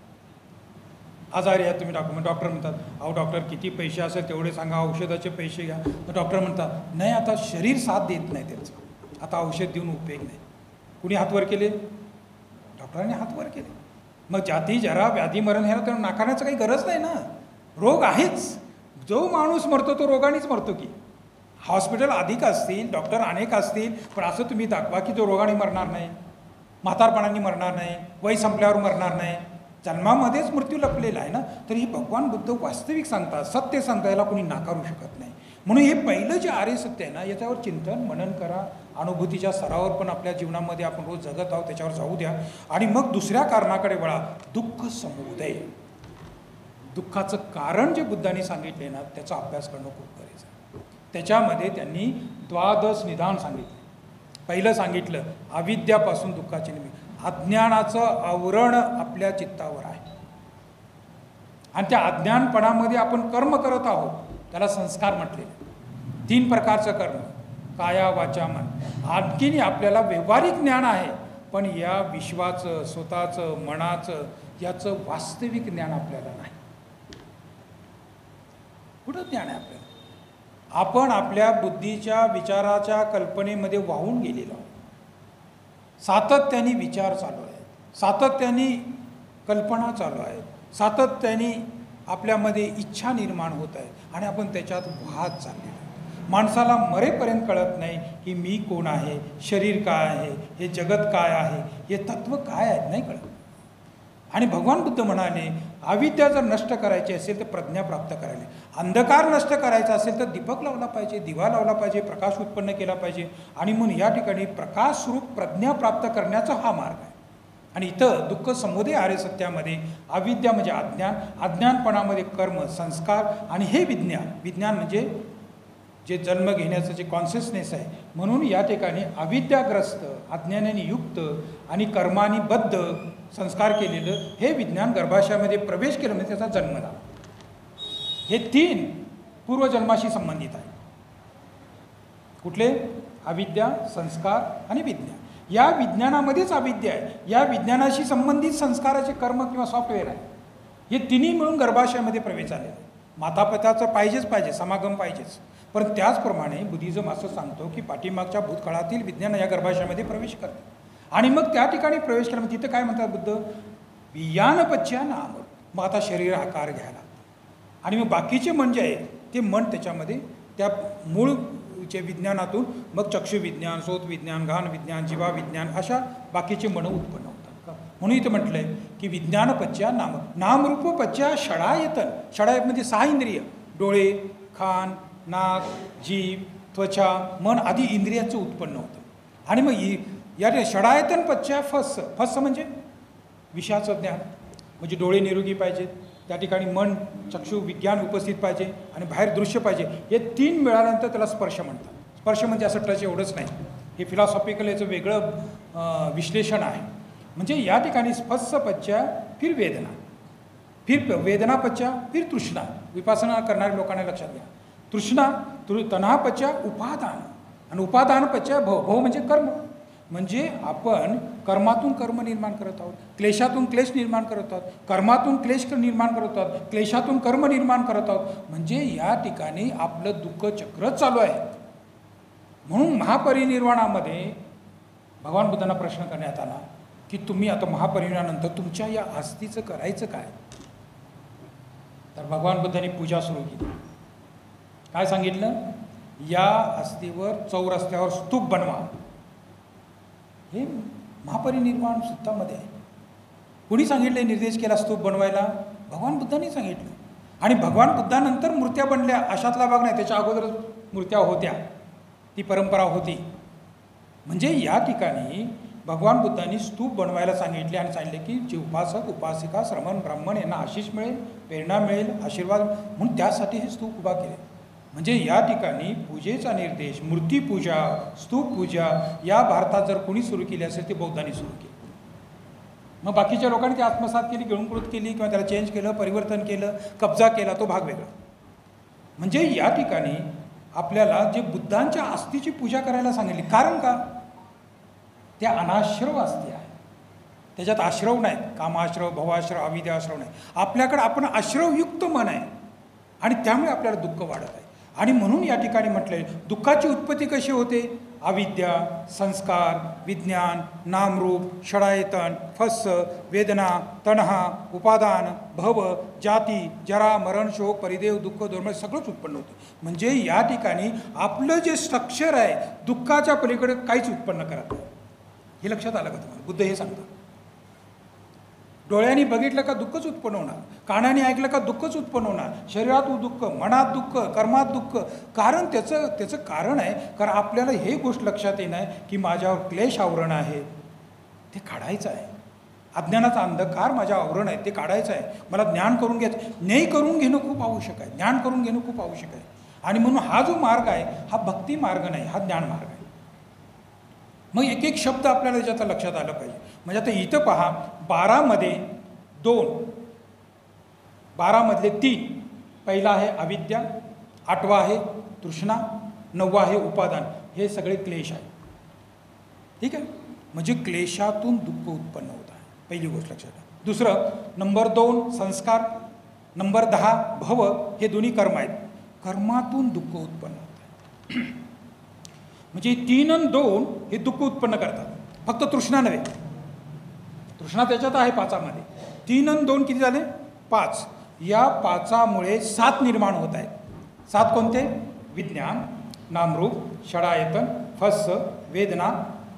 आजारी आहे तुम्ही, डॉक्टर डॉक्टर म्हणतात अहो डॉक्टर किती पैसे असेल तेवढे सांगा, औषधाचे पैसे घ्या. तर डॉक्टर म्हणतात नाही आता शरीर साथ देत नाही त्याचं, आता औषध देऊन उपयोग नाही. कुणी हातवर केले? डॉक्टरांनी हातवर केले. मग जाती जरा व्याधी मरण ह्याला तर नाकारण्याचं काही गरज नाही ना. रोग आहेच, जो माणूस मरतो तो रोगानेच मरतो की. हॉस्पिटल अधिक असतील, डॉक्टर अनेक असतील, पण असं तुम्ही दाखवा की जो रोगाने मरणार नाही, म्हातारपणाने मरणार नाही, वय संपल्यावर मरणार नाही. जन्मामध्येच मृत्यू लपलेला आहे ना. तर ही भगवान बुद्ध वास्तविक सांगतात, सत्य सांगता, याला कोणी नाकारू शकत नाही. म्हणून हे पहिलं जे आर्य सत्य आहे ना, याच्यावर चिंतन मनन करा. अनुभूतीच्या स्तरावर पण आपल्या जीवनामध्ये आपण रोज जगत आहोत त्याच्यावर जाऊ द्या. आणि मग दुसऱ्या कारणाकडे वळा, दुःख समुदय. दुःखाचं कारण जे बुद्धांनी सांगितले ना, त्याचा अभ्यास करणं खूप गरजेचं आहे. त्याच्यामध्ये त्यांनी द्वादश निदान सांगितले. पहिलं सांगितलं अविद्यापासून दुःखाचे निमित्त. अज्ञानाचं आवरण आपल्या चित्तावर आहे आणि त्या अज्ञानपणामध्ये आपण कर्म करत आहोत, त्याला संस्कार म्हटले. तीन प्रकारचं कर्म, काया वाचा मन. आणखीन आपल्याला व्यावहारिक ज्ञान आहे, पण या विश्वाचं, स्वतःचं, मनाचं, याचं वास्तविक ज्ञान आपल्याला नाही. कुठं ज्ञान आहे आपल्याला? आपण आपल्या बुद्धीच्या, विचाराच्या कल्पनेमध्ये वाहून गेलेलो आहोत. सातत्याने विचार चालू आहेत, सातत्याने कल्पना चालू आहेत, सातत्याने आपल्यामध्ये इच्छा निर्माण होत आहे आणि आपण त्याच्यात वाहत चाललेलो आहोत. माणसाला मरेपर्यंत कळत नाही की मी कोण आहे, शरीर काय आहे, हे जगत काय आहे, हे तत्व काय आहे, नाही कळत. आणि भगवान बुद्ध म्हणाले अविद्या जर नष्ट करायची असेल तर प्रज्ञा प्राप्त करायला, अंधकार नष्ट करायचा असेल तर दीपक लावला पाहिजे, दिवा लावला पाहिजे, प्रकाश उत्पन्न केला पाहिजे. आणि म्हणून या ठिकाणी प्रकाशरूप प्रज्ञा प्राप्त करण्याचा हा मार्ग आहे. आणि इथं दुःख समुदय आर्य सत्यामध्ये अविद्या म्हणजे अज्ञान, अज्ञानपणामध्ये कर्म, संस्कार, आणि हे विज्ञान. विज्ञान म्हणजे जे जन्म घेण्याचं जे कॉन्शियसनेस आहे. म्हणून या ठिकाणी अविद्याग्रस्त, अज्ञानाने युक्त आणि कर्मानी बद्ध संस्कार केलेलं हे विज्ञान गर्भाशयामध्ये प्रवेश केलं म्हणजे त्याचा जन्म झाला. हे तीन पूर्वजन्माशी संबंधित आहे. कुठले? अविद्या, संस्कार आणि विज्ञान. या विज्ञानामध्येच अविद्या आहे, या विज्ञानाशी संबंधित संस्काराचे कर्म किंवा सॉफ्टवेअर आहे. हे तिन्ही मिळून गर्भाशयामध्ये प्रवेश झालेला आहे. मातापिताचं पाहिजेच पाहिजे, समागम पाहिजेच. पण त्याचप्रमाणे बुद्धिझम असं सांगतो की पाठीमागच्या भूतकाळातील विज्ञान या गर्भाशयामध्ये प्रवेश करते. आणि मग त्या ठिकाणी प्रवेश केला, मग तिथं काय म्हणतात बुद्ध? वियानपच्या नाम. मग आता शरीर आकार घ्यायला लागतं. आणि मग बाकीचे मन जे आहे ते मन त्याच्यामध्ये त्या मूळ जे विज्ञानातून मग चक्षु विज्ञान, सोत विज्ञान, घाण विज्ञान, जीवा विज्ञान, अशा बाकीचे मन उत्पन्न होतात. म्हणून इथं म्हटलंय की विज्ञानपच्या नाम. नामरूपपच्या षडायतन. षडायत म्हणजे सहा इंद्रिय, डोळे, कान, नाक, जीभ, त्वचा, मन आदी इंद्रियाचं उत्पन्न होतं. आणि मग या षडायतन पच्च्या फस. फस म्हणजे विषयाचं ज्ञान, म्हणजे डोळे निरोगी पाहिजेत, त्या ठिकाणी मन, चक्षु विज्ञान उपस्थित पाहिजे आणि बाहेर दृश्य पाहिजे. हे तीन मिळाल्यानंतर त्याला स्पर्श म्हणतात. स्पर्श म्हणजे असं टच एवढंच नाही, हे फिलॉसॉफिकल याचं वेगळं विश्लेषण आहे. म्हणजे या ठिकाणी स्पर्श पच्च्या, फिर वेदना, फिर वेदना पच्च्या, फिर तृष्णा. विपासना करणाऱ्या लोकांना लक्षात घ्या, तृष्णा तृ तणापच्या उपादान आणि उपादानपच्या भव भव म्हणजे कर्म. म्हणजे आपण कर्मातून कर्म निर्माण करत आहोत, क्लेशातून क्लेश निर्माण करत आहोत, कर्मातून क्लेश निर्माण करत आहोत, क्लेशातून कर्म निर्माण करत आहोत. म्हणजे या ठिकाणी आपलं दुःख चक्रच चालू आहे. म्हणून महापरिनिर्वाणामध्ये भगवान बुद्धांना प्रश्न करण्यात आला की तुम्ही आता महापरिनिर्वाणानंतर तुमच्या या आस्थीचं करायचं काय. तर भगवान बुद्धांनी पूजा सुरू केली. काय सांगितलं, या अस्थीवर चौरस्त्यावर स्तूप बनवा. हे महापरिनिर्वाण सूत्रामध्ये आहे. कुणी सांगितले निर्देश केला स्तूप बनवायला? भगवान बुद्धांनी सांगितलं. आणि भगवान बुद्धानंतर मूर्त्या बनल्या अशातला भाग नाही, त्याच्या अगोदर मूर्त्या होत्या, ती परंपरा होती. म्हणजे या ठिकाणी भगवान बुद्धांनी स्तूप बनवायला सांगितले आणि सांगितले की जे उपासक उपासिका श्रमण ब्राह्मण यांना आशिष मिळेल, प्रेरणा मिळेल, आशीर्वाद, म्हणून त्यासाठी हे स्तूप उभा केले. म्हणजे या ठिकाणी पूजेचा निर्देश, मूर्तीपूजा, स्तूप पूजा या भारतात जर कोणी सुरू केली असेल ते बौद्धांनी सुरू केली. मग बाकीच्या लोकांनी ती आत्मसात केली, गिळूनकृत केली किंवा त्याला चेंज केलं, परिवर्तन केलं, कब्जा केला, तो भाग वेगळा. म्हणजे या ठिकाणी आपल्याला जे बुद्धांच्या अस्थीची पूजा करायला सांगितली. कारण का, त्या अनाश्रव अस्थी आहे, त्याच्यात आश्रव नाहीत, कामाश्रव, भवाश्रव, अविद्याश्रव नाही. आपल्याकडे आपण आश्रवयुक्त मन आहे आणि त्यामुळे आपल्याला दुःख वाढत आहे. आणि म्हणून या ठिकाणी म्हटलंय दुःखाची उत्पत्ती कशी होते, अविद्या, संस्कार, विज्ञान, नामरूप, षडायतन, फस्स, वेदना, तणहा, उपादान, भव, जाती, जरा, मरण, शोक, परिदेव, दुःख, दुर्मळ सगळंच उत्पन्न होतं. म्हणजे या ठिकाणी आपलं जे स्ट्रक्चर आहे दुःखाच्या पलीकडे काहीच उत्पन्न करत नाही. हे लक्षात आलं का तुम्हाला? बुद्ध हे सांगतात. डोळ्यांनी बघितलं का दुःखच उत्पन्न होणार, कानाने ऐकलं का दुःखच उत्पन्न होणार, शरीरात दुःख, मनात दुःख, कर्मात दुःख. कारण त्याचं त्याचं कारण आहे, कारण आपल्याला हे गोष्ट लक्षात येणं आहे की माझ्यावर क्लेश आवरण आहे, ते काढायचं आहे. अज्ञानाचा अंधकार माझ्या आवरण आहे, ते काढायचं आहे. मला ज्ञान करून घ्यायचं, न्याय करून घेणं खूप आवश्यक आहे, ज्ञान करून घेणं खूप आवश्यक आहे. आणि म्हणून हा जो मार्ग आहे हा भक्ती मार्ग नाही, हा ज्ञान मार्ग आहे. मग एक एक शब्द आपल्याला त्याच्यात लक्षात आलं पाहिजे. म्हणजे आता इथं पहा, बारामध्ये दोन, बारामधले तीन, पहिला आहे अविद्या, आठवा आहे तृष्णा, नववा आहे उपादान. हे सगळे क्लेश आहे. ठीक आहे. म्हणजे क्लेशातून दुःख उत्पन्न होत आहे, पहिली गोष्ट लक्षात घ्या. दुसरं, नंबर दोन संस्कार, नंबर दहा भव, हे दोन्ही कर्म आहेत. कर्मातून दुःख उत्पन्न होत आहे. म्हणजे तीन आणि दोन हे दुःख उत्पन्न करतात, फक्त तृष्णा नव्हे. तृष्णा त्याच्यात आहे पाचामध्ये. तीन आणि दोन किती झाले? पाच. या पाचामुळे सात निर्माण होत आहेत. सात कोणते? विज्ञान, नामरूप, षडायतन, फस्स, वेदना,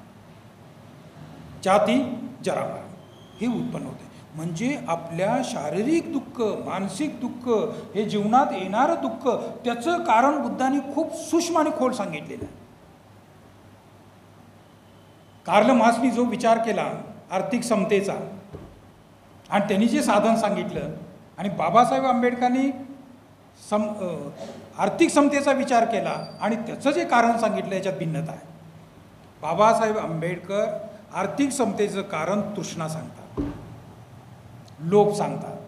जाती, जरामरण, हे उत्पन्न होते. म्हणजे आपल्या शारीरिक दुःख, मानसिक दुःख, हे जीवनात येणारं दुःख, त्याचं कारण बुद्धांनी खूप सूक्ष्म आणि खोल सांगितलेलं आहे. कार्ल मार्क्सनी जो विचार केला आर्थिक समतेचा आणि त्यांनी जे साधन सांगितलं, आणि बाबासाहेब आंबेडकरांनी सम आर्थिक समतेचा विचार केला आणि त्याचं जे कारण सांगितलं, याच्यात भिन्नता आहे. बाबासाहेब आंबेडकर आर्थिक समतेचं कारण तृष्णा सांगतात, लोभ सांगतात.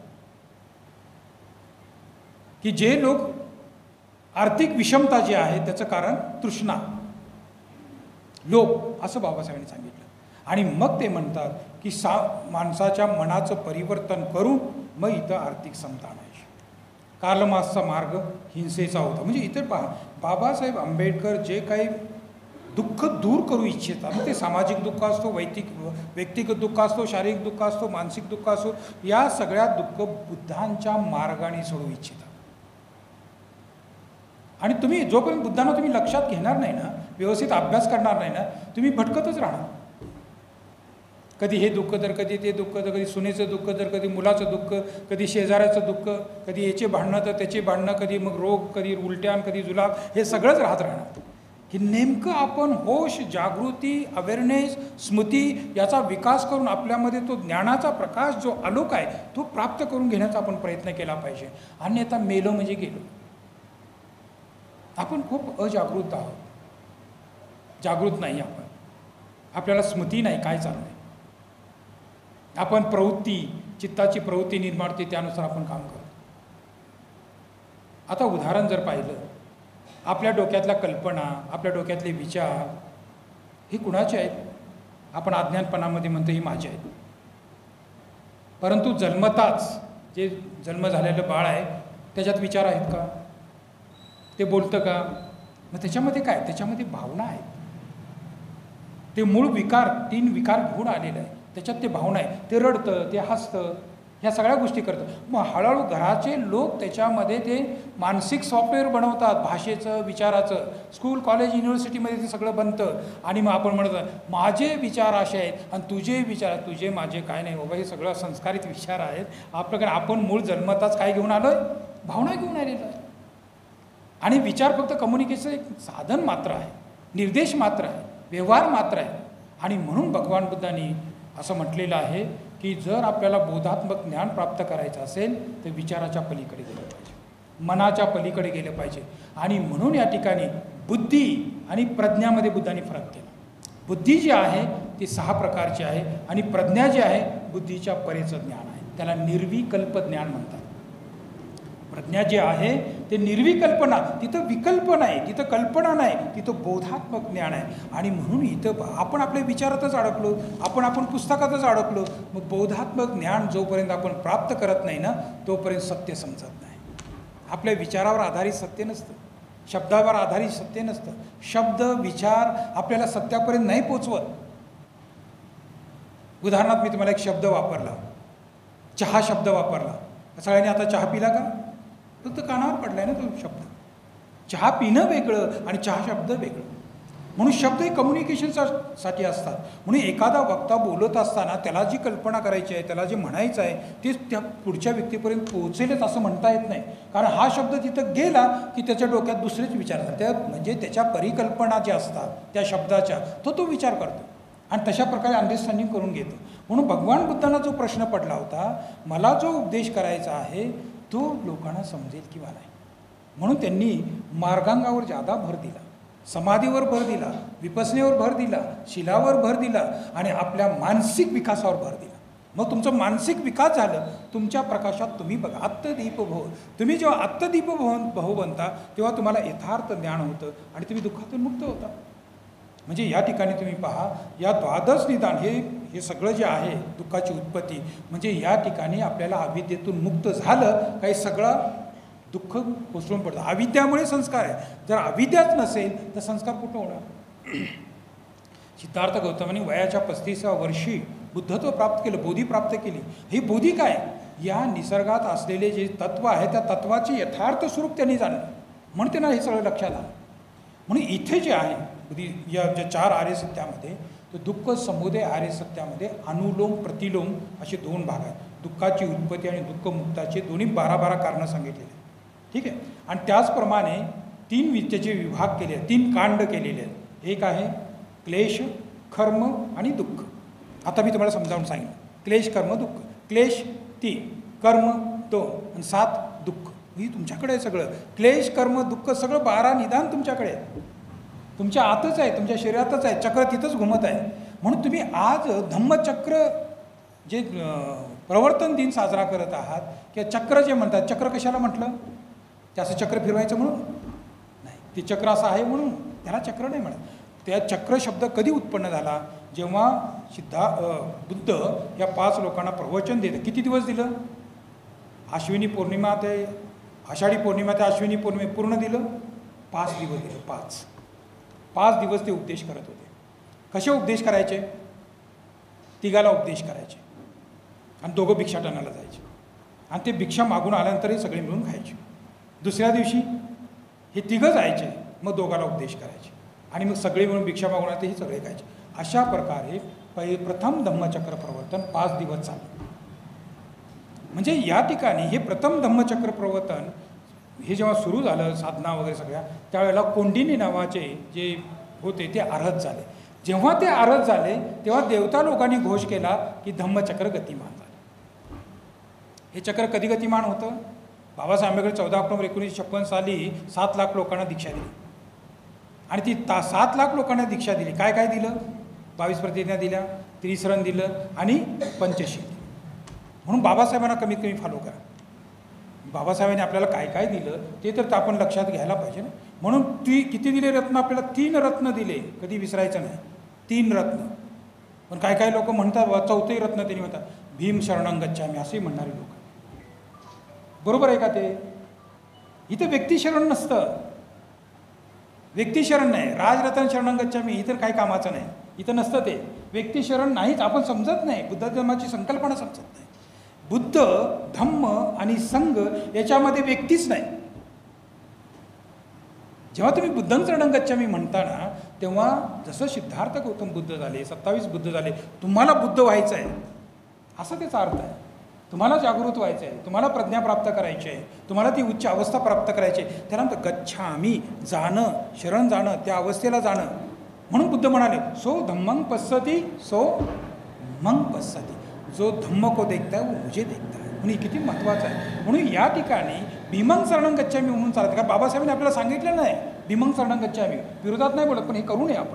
की जे लोक आर्थिक विषमता जी आहे त्याचं कारण तृष्णा, लोभ, असं बाबासाहेबांनी सांगितलं. आणि मग ते म्हणतात की सा माणसाच्या मनाचं परिवर्तन करून मग इथं आर्थिक समता आणायची. कार्ल मार्क्सचा मार्ग हिंसेचा होता. म्हणजे इथे पहा, बाबासाहेब आंबेडकर जे काही दुःख दूर करू इच्छितात, मग ते सामाजिक दुःख असतो, वैयक्तिक व्यक्तिगत दुःख असतो, शारीरिक दुःख असतो, मानसिक दुःख असतो, या सगळ्या दुःख बुद्धांच्या मार्गाने सोडवू इच्छितात. आणि तुम्ही जोपर्यंत बुद्धांना तुम्ही लक्षात घेणार नाही ना, व्यवस्थित अभ्यास करणार नाही ना, तुम्ही भटकतच राहणार. कधी हे दुःख तर कधी ते दुःख, तर कधी सुनेचं दुःख, तर कधी मुलाचं दुःख, कधी शेजाऱ्याचं दुःख, कधी याचे भांडणं तर त्याचे भांडणं, कधी मग रोग, कधी उलट्यान, कधी जुलाब, हे सगळंच राहत राहणार. की नेमकं आपण होश, जागृती, अवेअरनेस, स्मृती याचा विकास करून आपल्यामध्ये तो ज्ञानाचा प्रकाश जो आलोक आहे तो प्राप्त करून घेण्याचा आपण प्रयत्न केला पाहिजे. अन्यथा मेलो म्हणजे गेलो. आपण खूप अजागृत आहोत, जागृत नाही आपण. आपल्याला स्मृती नाही काय चाललंय. आपण प्रवृत्ती, चित्ताची प्रवृत्ती निर्माण होते, त्यानुसार आपण काम करतो. आता उदाहरण जर पाहिलं आपल्या डोक्यातल्या कल्पना, आपल्या डोक्यातले विचार हे कुणाचे आहेत? आपण अज्ञानपणामध्ये म्हणतो ही माझे आहेत. परंतु जन्मताच जे जन्म झालेलं बाळ आहे त्याच्यात विचार आहेत का? ते बोलतं का? मग त्याच्यामध्ये काय? त्याच्यामध्ये भावना आहेत. ते मूळ विकार, तीन विकार घेऊन आलेलं आहे. त्याच्यात ते भावना आहे. ते रडतं, ते हसतं, ह्या सगळ्या गोष्टी करतं. मग हळूहळू घराचे लोक त्याच्यामध्ये ते मानसिक सॉफ्टवेअर बनवतात, भाषेचं, विचाराचं. स्कूल, कॉलेज, युनिव्हर्सिटीमध्ये ते सगळं बनतं. आणि मग आपण म्हणतो माझे विचार असे आहेत आणि तुझे विचार, तुझे माझे काय नाही बाबा, हे सगळं संस्कारित विचार आहेत. आपल्याकडे आपण मूळ जन्मताच काय घेऊन आलो आहे? भावना घेऊन आलेलो आहे. आणि विचार फक्त कम्युनिकेशनचं एक साधन मात्र आहे, निर्देश मात्र आहे, व्यवहार मात्र आहे. आणि म्हणून भगवान बुद्धांनी असं म्हटलेलं आहे की जर आपल्याला बोधात्मक ज्ञान प्राप्त करायचं असेल तर विचाराच्या पलीकडे गेलं पाहिजे, मनाच्या पलीकडे गेलं पाहिजे. आणि म्हणून या ठिकाणी बुद्धी आणि प्रज्ञामध्ये बुद्धांनी फरक केला. बुद्धी जी आहे ती सहा प्रकारची आहे आणि प्रज्ञा जी आहे बुद्धीच्या परेचं ज्ञान आहे. त्याला निर्विकल्प ज्ञान म्हणतात. प्रज्ञा जे आहे ते निर्विकल्पना, तिथं विकल्प नाही, तिथं कल्पना नाही, तिथं बोधात्मक ज्ञान आहे. आणि म्हणून इथं आपण आपल्या विचारातच अडकलो, आपण आपण पुस्तकातच अडकलो. मग बोधात्मक ज्ञान जोपर्यंत आपण प्राप्त करत नाही ना तोपर्यंत सत्य समजत नाही. आपल्या विचारावर आधारित सत्य नसतं, शब्दावर आधारित सत्य नसतं. शब्द विचार आपल्याला सत्यापर्यंत नाही पोचवत. उदाहरणार्थ मी तुम्हाला एक शब्द वापरला, चहा शब्द वापरला. सगळ्यांनी आता चहा पिला का? फक्त कानावर पडलाय ना तो शब्द. चहा पिणं वेगळं आणि चहा शब्द वेगळं. म्हणून शब्द हे कम्युनिकेशनसाठी असतात. म्हणून एखादा वक्ता बोलत असताना त्याला जी कल्पना करायची आहे, त्याला जे म्हणायचं आहे ते त्या पुढच्या व्यक्तीपर्यंत पोहोचेलच असं म्हणता येत नाही. कारण हा शब्द तिथं गेला की त्याच्या डोक्यात दुसरेच विचार असतात. त्या म्हणजे त्याच्या परिकल्पना ज्या असतात त्या शब्दाच्या तो तो विचार करतो आणि तशा प्रकारे अंडरस्टँडिंग करून घेतो. म्हणून भगवान बुद्धांना जो प्रश्न पडला होता, मला जो उपदेश करायचा आहे तो लोकांना समजेल किंवा नाही, म्हणून त्यांनी मार्गांगावर जादा भर दिला, समाधीवर भर दिला, विपसनेवर भर दिला, शिलावर भर दिला आणि आपल्या मानसिक विकासावर भर दिला. मग तुमचं मानसिक विकास झालं, तुमच्या प्रकाशात तुम्ही बघा आत्तदीप भव. तुम्ही जेव्हा आत्तदीप भव भाऊ बनता तेव्हा तुम्हाला यथार्थ ज्ञान होतं आणि तुम्ही दुःखातून मुक्त होता. म्हणजे या ठिकाणी तुम्ही पहा, या द्वादश निदान हे हे सगळं जे आहे दुःखाची उत्पत्ती, म्हणजे या ठिकाणी आपल्याला अविद्येतून मुक्त झालं काही सगळं दुःख कोसळून पडतं. अविद्यामुळे संस्कार आहे. जर अविद्याच नसेल तर संस्कार कुठं होणार? सिद्धार्थ गौतमांनी वयाच्या पस्तीसव्या वर्षी बुद्धत्व प्राप्त केलं, बोधी प्राप्त केली. ही बोधी काय? या निसर्गात असलेले जे तत्व आहे त्या तत्वाचे यथार्थ स्वरूप त्यांनी जाणलं, म्हणून त्यांना हे सगळं लक्षात आलं. म्हणून इथे जे आहे या ज्या चार आर्य सत्यामध्ये, तर दुःख समुदय आर्य सत्यामध्ये अनुलोम प्रतिलोम असे दोन भाग आहेत. दुःखाची उत्पत्ती आणि दुःखमुक्ताचे दोन्ही बारा बारा कारणं सांगितलेली आहेत. ठीक आहे. आणि त्याचप्रमाणे तीन विद्येचे विभाग केले आहेत, तीन कांड केलेले आहेत. एक आहे क्लेश, कर्म आणि दुःख. आता मी तुम्हाला समजावून सांगितलं. क्लेश, कर्म, दुःख. क्लेश तीन, कर्म दोन आणि सात दुःख. ही तुमच्याकडे आहे सगळं. क्लेश, कर्म, दुःख सगळं बारा निदान तुमच्याकडे आहे, तुमच्या आतच आहे, तुमच्या शरीरातच आहे. चक्र तिथंच घुमत आहे. म्हणून तुम्ही आज धम्मचक्र जे प्रवर्तन दिन साजरा करत आहात किंवा चक्र जे म्हणतात, चक्र कशाला म्हटलं? ते असं चक्र फिरवायचं म्हणून नाही, ते चक्र असं आहे म्हणून त्याला चक्र नाही म्हणत. त्या चक्र शब्द कधी उत्पन्न झाला? जेव्हा सिद्धा बुद्ध या पाच लोकांना प्रवचन देतं. किती दिवस दिलं? अश्विनी पौर्णिमा ते आषाढी पौर्णिमा ते अश्विनी पौर्णिमे पूर्ण दिलं, पाच दिवस दिलं. पाच पाच दिवस ते उपदेश करत होते. कसे उपदेश करायचे? तिघाला उपदेश करायचे आणि दोघं भिक्षाटनाला जायचे आणि ते भिक्षा मागून आल्यानंतरही सगळे मिळून खायचे. दुसऱ्या दिवशी हे तिघं जायचे, मग दोघाला उपदेश करायचे आणि मग सगळे मिळून भिक्षा मागून आले तेही सगळे खायचे. अशा प्रकारे पहि प्रथम धम्मचक्र प्रवर्तन पाच दिवस चाललं. म्हणजे या ठिकाणी हे प्रथम धम्मचक्र प्रवर्तन हे जेव्हा सुरू झालं, साधना वगैरे सगळ्या, त्यावेळेला कोंडिनी नावाचे जे होते ते अर्हत झाले. जेव्हा ते अर्हत झाले तेव्हा देवता लोकांनी घोष केला की धम्मचक्र गतिमान झालं. हे चक्र कधी गतिमान होतं? बाबासाहेब आंबेडकर चौदा ऑक्टोबर एकोणीसशे छप्पन साली सात लाख लोकांना दीक्षा दिली आणि ती ता सात लाख लोकांना दीक्षा दिली. काय काय दिलं? बावीस प्रतिज्ञा दिल्या, त्रिसरण दिलं आणि पंचशील. म्हणून बाबासाहेबांना कमीत कमी फॉलो करा. बाबासाहेबांनी आपल्याला काय काय दिलं ते तर आपण लक्षात घ्यायला पाहिजे ना. म्हणून ती किती दिले रत्न आपल्याला? तीन रत्न दिले, कधी विसरायचं नाही. तीन रत्न. पण काय काय लोक म्हणतात बा चौथंही रत्न त्यांनी म्हणतात भीम शरणं गच्छामि असेही म्हणणारे लोक. बरोबर आहे का ते? इथं व्यक्तिशरण नसतं, व्यक्तिशरण नाही. राजरत्न शरणं गच्छामि इतर काही कामाचं नाही, इथं नसतं ते. व्यक्तिशरण नाहीच, आपण समजत नाही, बुद्ध धर्माची संकल्पना समजत नाही. बुद्ध धम्म आणि संघ याच्यामध्ये व्यक्तीच नाही. जेव्हा तुम्ही बुद्धं शरणं गच्छामि म्हणता ना, तेव्हा जसं सिद्धार्थ गौतम बुद्ध झाले, सत्तावीस बुद्ध झाले, तुम्हाला बुद्ध व्हायचं आहे असं त्याचा अर्थ आहे. तुम्हाला जागृत व्हायचं आहे, तुम्हाला प्रज्ञा प्राप्त करायची आहे, तुम्हाला ती उच्च अवस्था प्राप्त करायची आहे. त्यानंतर गच्छामि जाणं, शरण जाणं, त्या अवस्थेला जाणं. म्हणून बुद्ध म्हणाले सो धम्मं पश्यति सो मं पश्यति, जो धम्म को देखता है वो मुझे देखता है. म्हणून किती महत्त्वाचं आहे. म्हणून या ठिकाणी भीमं शरणं गच्छामि म्हणून चालतं. कारण बाबासाहेबांनी आपल्याला सांगितलं नाही भीमं शरणं गच्छामि, विरोधात नाही बोलत, पण हे करू नये आपण.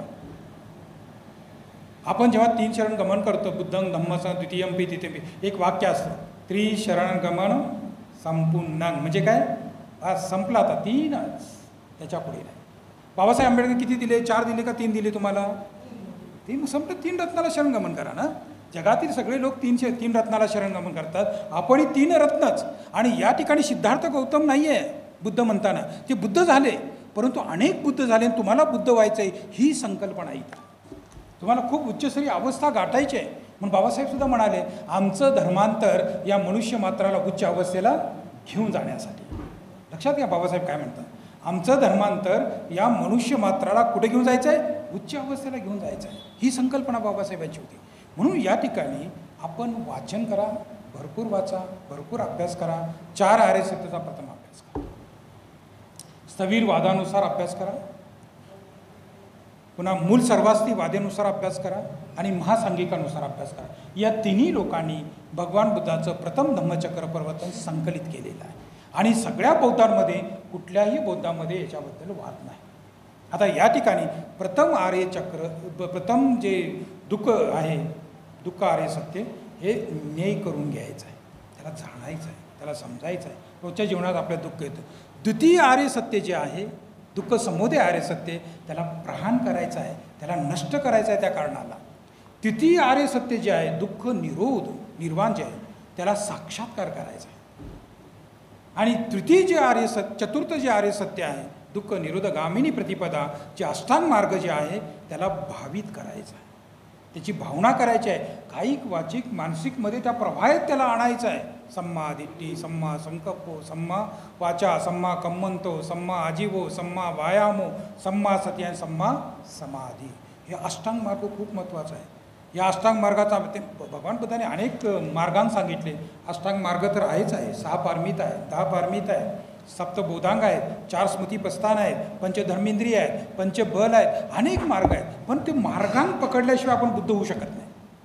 आपण जेव्हा तीन शरण गमन करतो, बुद्धं धम्मचं द्वितीयंपि तृतीयंपि, एक वाक्य असतं त्रिशरण गमन संपूर्ण. म्हणजे काय? आज संपला, आता तीनच, त्याच्या पुढे नाही. बाबासाहेब आंबेडकर किती दिले? चार दिले का तीन दिले तुम्हाला? तीन संपलं. तीन रत्नाला शरणगमन करा ना. जगातील सगळे लोक तीन तीन रत्नाला शरणगमन करतात, आपणही तीन रत्नच. आणि या ठिकाणी सिद्धार्थ गौतम नाही आहे बुद्ध म्हणताना, ते बुद्ध झाले, परंतु अनेक बुद्ध झाले आणि तुम्हाला बुद्ध व्हायचं आहे ही संकल्पना आहे. तुम्हाला खूप उच्चस्तरीय अवस्था गाठायची आहे. म्हणून बाबासाहेब सुद्धा म्हणाले आमचं धर्मांतर या मनुष्य मात्राला उच्च अवस्थेला घेऊन जाण्यासाठी. लक्षात घ्या बाबासाहेब काय म्हणतात. आमचं धर्मांतर या मनुष्य मात्राला कुठे घेऊन जायचं आहे? उच्च अवस्थेला घेऊन जायचं आहे. ही संकल्पना बाबासाहेबांची होती. म्हणून या ठिकाणी आपण वाचन करा, भरपूर वाचा, भरपूर अभ्यास करा. चार आर्य सत्याचा प्रथम अभ्यास करा, स्थविर वादानुसार अभ्यास करा, पुन्हा मूल सर्वास्ती वादेनुसार अभ्यास करा आणि महासांगिकानुसार अभ्यास करा. या तिन्ही लोकांनी भगवान बुद्धाचं प्रथम धम्मचक्र प्रवर्तन संकलित केलेलं आहे. आणि सगळ्या बौद्धांमध्ये कुठल्याही बौद्धामध्ये याच्याबद्दल वाद नाही. आता या ठिकाणी प्रथम आर्य चक्र, प्रथम जे दुःख आहे, दुःख आर्य सत्य, हे न्याय करून घ्यायचं आहे, त्याला जाणायचं आहे, त्याला समजायचं आहे. रोजच्या जीवनात आपल्या दुःख येतं. द्वितीय आर्य सत्य जे आहे, दुःख समुदय आर्य सत्य, त्याला प्रहाण करायचं आहे, त्याला नष्ट करायचं आहे त्या कारणाला. तृतीय आर्य सत्य जे आहे, दुःख निरोध निर्वाण जे आहे, त्याला साक्षात्कार करायचा आहे. आणि तृतीय जे आर्य सत्य, चतुर्थ जे आर्य सत्य आहे, दुःख निरोधगामिनी प्रतिपदा, जे अष्टांग मार्ग जे आहे, त्याला भावित करायचं आहे, त्याची भावना करायची आहे. कायिक वाचिक मानसिकमध्ये त्या प्रवाहात त्याला आणायचं आहे. सम्मा दिट्ठी, सम्मा संकल्पो, सम्मा वाचा, सम्मा कम्मंतो, सम्मा आजीवो, सम्मा व्यायामो, सम्मा सती आणि सम्मा समाधी. हे अष्टांग मार्ग खूप महत्त्वाचा आहे. या अष्टांग मार्गाचा ते भगवान बुद्धाने अनेक मार्गांना सांगितले. अष्टांग मार्ग तर आहेच आहे, सहा पारमित आहे, दहा पारमित आहे, सप्तबोधांग आहेत, चार स्मृतिप्रस्थान आहेत, पंचधर्मेंद्रिय आहेत, पंचबल आहेत, अनेक मार्ग आहेत. पण ते मार्गांक पकडल्याशिवाय आपण बुद्ध होऊ शकत नाही.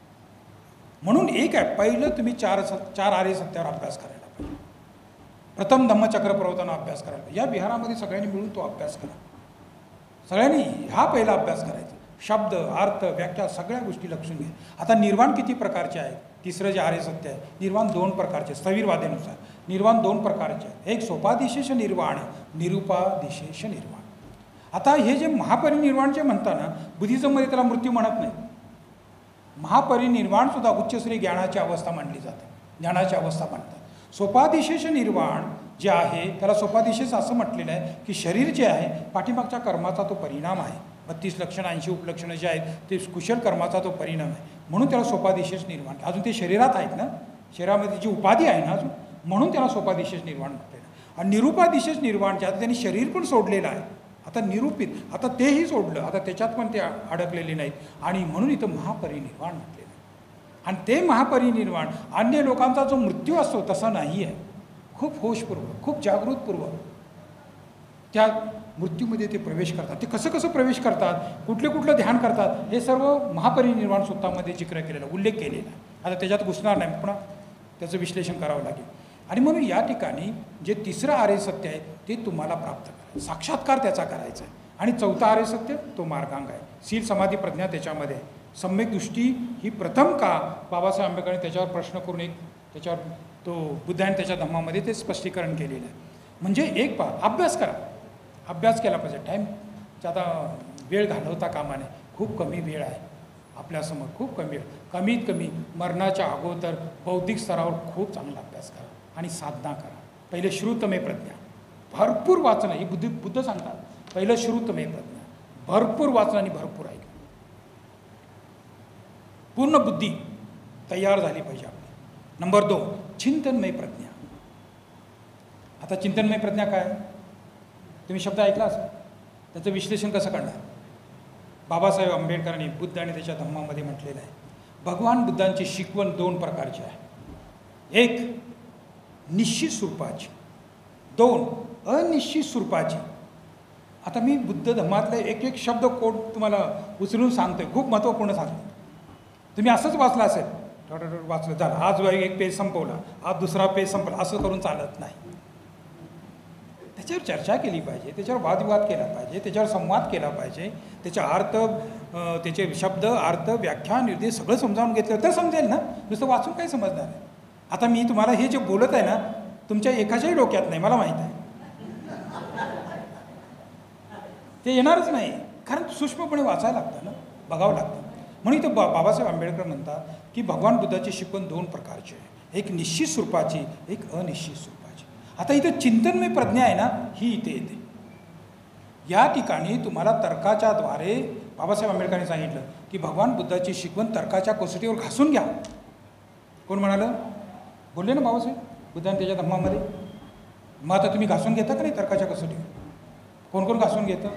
म्हणून एक आहे, पहिलं तुम्ही चार चार आर्य सत्यावर अभ्यास करायला पाहिजे. प्रथम धम्मचक्र प्रवर्तन अभ्यास करायला पाहिजे. या विहारामध्ये सगळ्यांनी मिळून तो अभ्यास करा. सगळ्यांनी हा पहिला अभ्यास करायचा. शब्द, अर्थ, व्याख्या सगळ्या गोष्टी लक्षून घ्या. आता निर्वाण किती प्रकारचे आहेत? तिसरं जे आर्य सत्य आहे, निर्वाण दोन प्रकारचे, स्थविरवादेनुसार निर्वाण दोन प्रकारचे आहेत. एक सोपादिशेष निर्वाण, निरुपादिशेष निर्वाण. आता हे जे महापरिनिर्वाण जे म्हणताना, बुद्धिझममध्ये त्याला मृत्यू म्हणत नाही. महापरिनिर्वाण सुद्धा उच्चश्री ज्ञानाची अवस्था मानली जाते, ज्ञानाची अवस्था म्हणतात. सोपादिशेष निर्वाण जे आहे, त्याला सोपादिशेष असं म्हटलेलं आहे की शरीर जे आहे, पाठीमागच्या कर्माचा तो परिणाम आहे. बत्तीस लक्षणं, ऐंशी उपलक्षणं जे आहेत, ते कुशल कर्माचा तो परिणाम आहे. म्हणून त्याला सोपादिशेष निर्वाण. अजून ते शरीरात आहेत ना, शरीरामध्ये जी उपाधी आहे ना अजून, म्हणून त्याला सोपादिशेष निर्वाण म्हटलेलं आहे. आणि निरुपादिशेष निर्वाण जे आता त्यांनी शरीर पण सोडलेलं आहे, आता निरूपित, आता तेही सोडलं, आता त्याच्यात पण ते अडकलेले नाहीत. आणि म्हणून इथं महापरिनिर्वाण म्हटलेलं आहे. आणि ते महापरिनिर्वाण अन्य लोकांचा जो मृत्यू असतो तसा नाही आहे. खूप होशपूर्वक, खूप जागृतपूर्वक त्या मृत्यूमध्ये ते प्रवेश करतात. ते कसं कसं प्रवेश करतात, कुठले कुठलं ध्यान करतात, हे सर्व महापरिनिर्वाण सूत्रामध्ये जिक्र केलेला, उल्लेख केलेला. आता त्याच्यात घुसणार नाही, पुन्हा त्याचं विश्लेषण करावं लागेल. आणि म्हणून या ठिकाणी जे तिसरं आर्य सत्य आहे ते तुम्हाला प्राप्त करा, साक्षात्कार त्याचा करायचा आहे. आणि चौथा आर्य सत्य तो मार्गांग आहे. शील समाधी प्रज्ञा त्याच्यामध्ये आहे. सम्यक दृष्टी ही प्रथम का बाबासाहेब आंबेडकरांनी त्याच्यावर प्रश्न करून एक त्याच्यावर तो बुद्धाने त्याच्या धम्मामध्ये ते स्पष्टीकरण केलेलं आहे. म्हणजे एक पा अभ्यास करा, अभ्यास केला पाहिजे. टाईम आता वेळ घालवता कामा नये. खूप कमी वेळ आहे आपल्यासमोर, खूप कमी वेळ. कमीत कमी मरणाच्या अगोदर बौद्धिक स्तरावर खूप चांगला अभ्यास करा आणि साधना करा. पहिले श्रुतमे प्रज्ञा, भरपूर वाचणं. ही बुद्धी बुद्ध सांगतात, पहिलं श्रुतमे प्रज्ञा, भरपूर वाचणं आणि भरपूर ऐकणं. पूर्ण बुद्धी तयार झाली पाहिजे आपली. नंबर दोन, चिंतनमय प्रज्ञा. आता चिंतनमय प्रज्ञा काय? तुम्ही शब्द ऐकला असेल, त्याचं विश्लेषण कसं करणार? बाबासाहेब आंबेडकरांनी बुद्ध आणि त्याच्या धम्मामध्ये म्हटलेलं आहे, भगवान बुद्धांची शिकवण दोन प्रकारची आहे. एक निश्चित स्वरूपाची, दोन अनिश्चित स्वरूपाची. आता मी बुद्ध धम्मातले एक एक शब्द कोड तुम्हाला उचलून सांगतोय, खूप महत्त्वपूर्ण सांगतो. तुम्ही असंच वाचलं असेल, वाचलं झालं, आज एक पेज संपवला, आज दुसरा पेज संपला, असं करून चालत नाही. त्याच्यावर चर्चा केली पाहिजे, त्याच्यावर वादविवाद केला पाहिजे, त्याच्यावर संवाद केला पाहिजे, त्याचा अर्थ, त्याचे शब्द, अर्थ, व्याख्या, निर्देश सगळं समजावून घेतलं तर समजेल ना. नुसतं वाचून काय समजणार आहे? आता मी तुम्हाला हे जे बोलत आहे ना, तुमच्या एकाच्याही डोक्यात नाही, मला माहीत आहे. ते येणारच नाही, कारण सूक्ष्मपणे वाचायला लागतं ना, बघावं लागतं. म्हणून इथं बा बाबासाहेब आंबेडकर म्हणतात की भगवान बुद्धाची शिकवण दोन प्रकारची आहे, एक निश्चित स्वरूपाची, एक अनिश्चित स्वरूपाची. आता इथं चिंतनमय प्रज्ञा आहे ना, ही इथे येते. या ठिकाणी तुम्हाला तर्काच्या द्वारे बाबासाहेब आंबेडकरांनी सांगितलं की भगवान बुद्धाची शिकवण तर्काच्या कसोटीवर घासून घ्या. कोण म्हणालं? बोलले ना बाबासाहेब, बुद्धाने त्याच्या धम्मामध्ये. मग आता तुम्ही घासून घेता का नाही तर्काच्या कसोटीवर? कोण कोण घासून घेतं?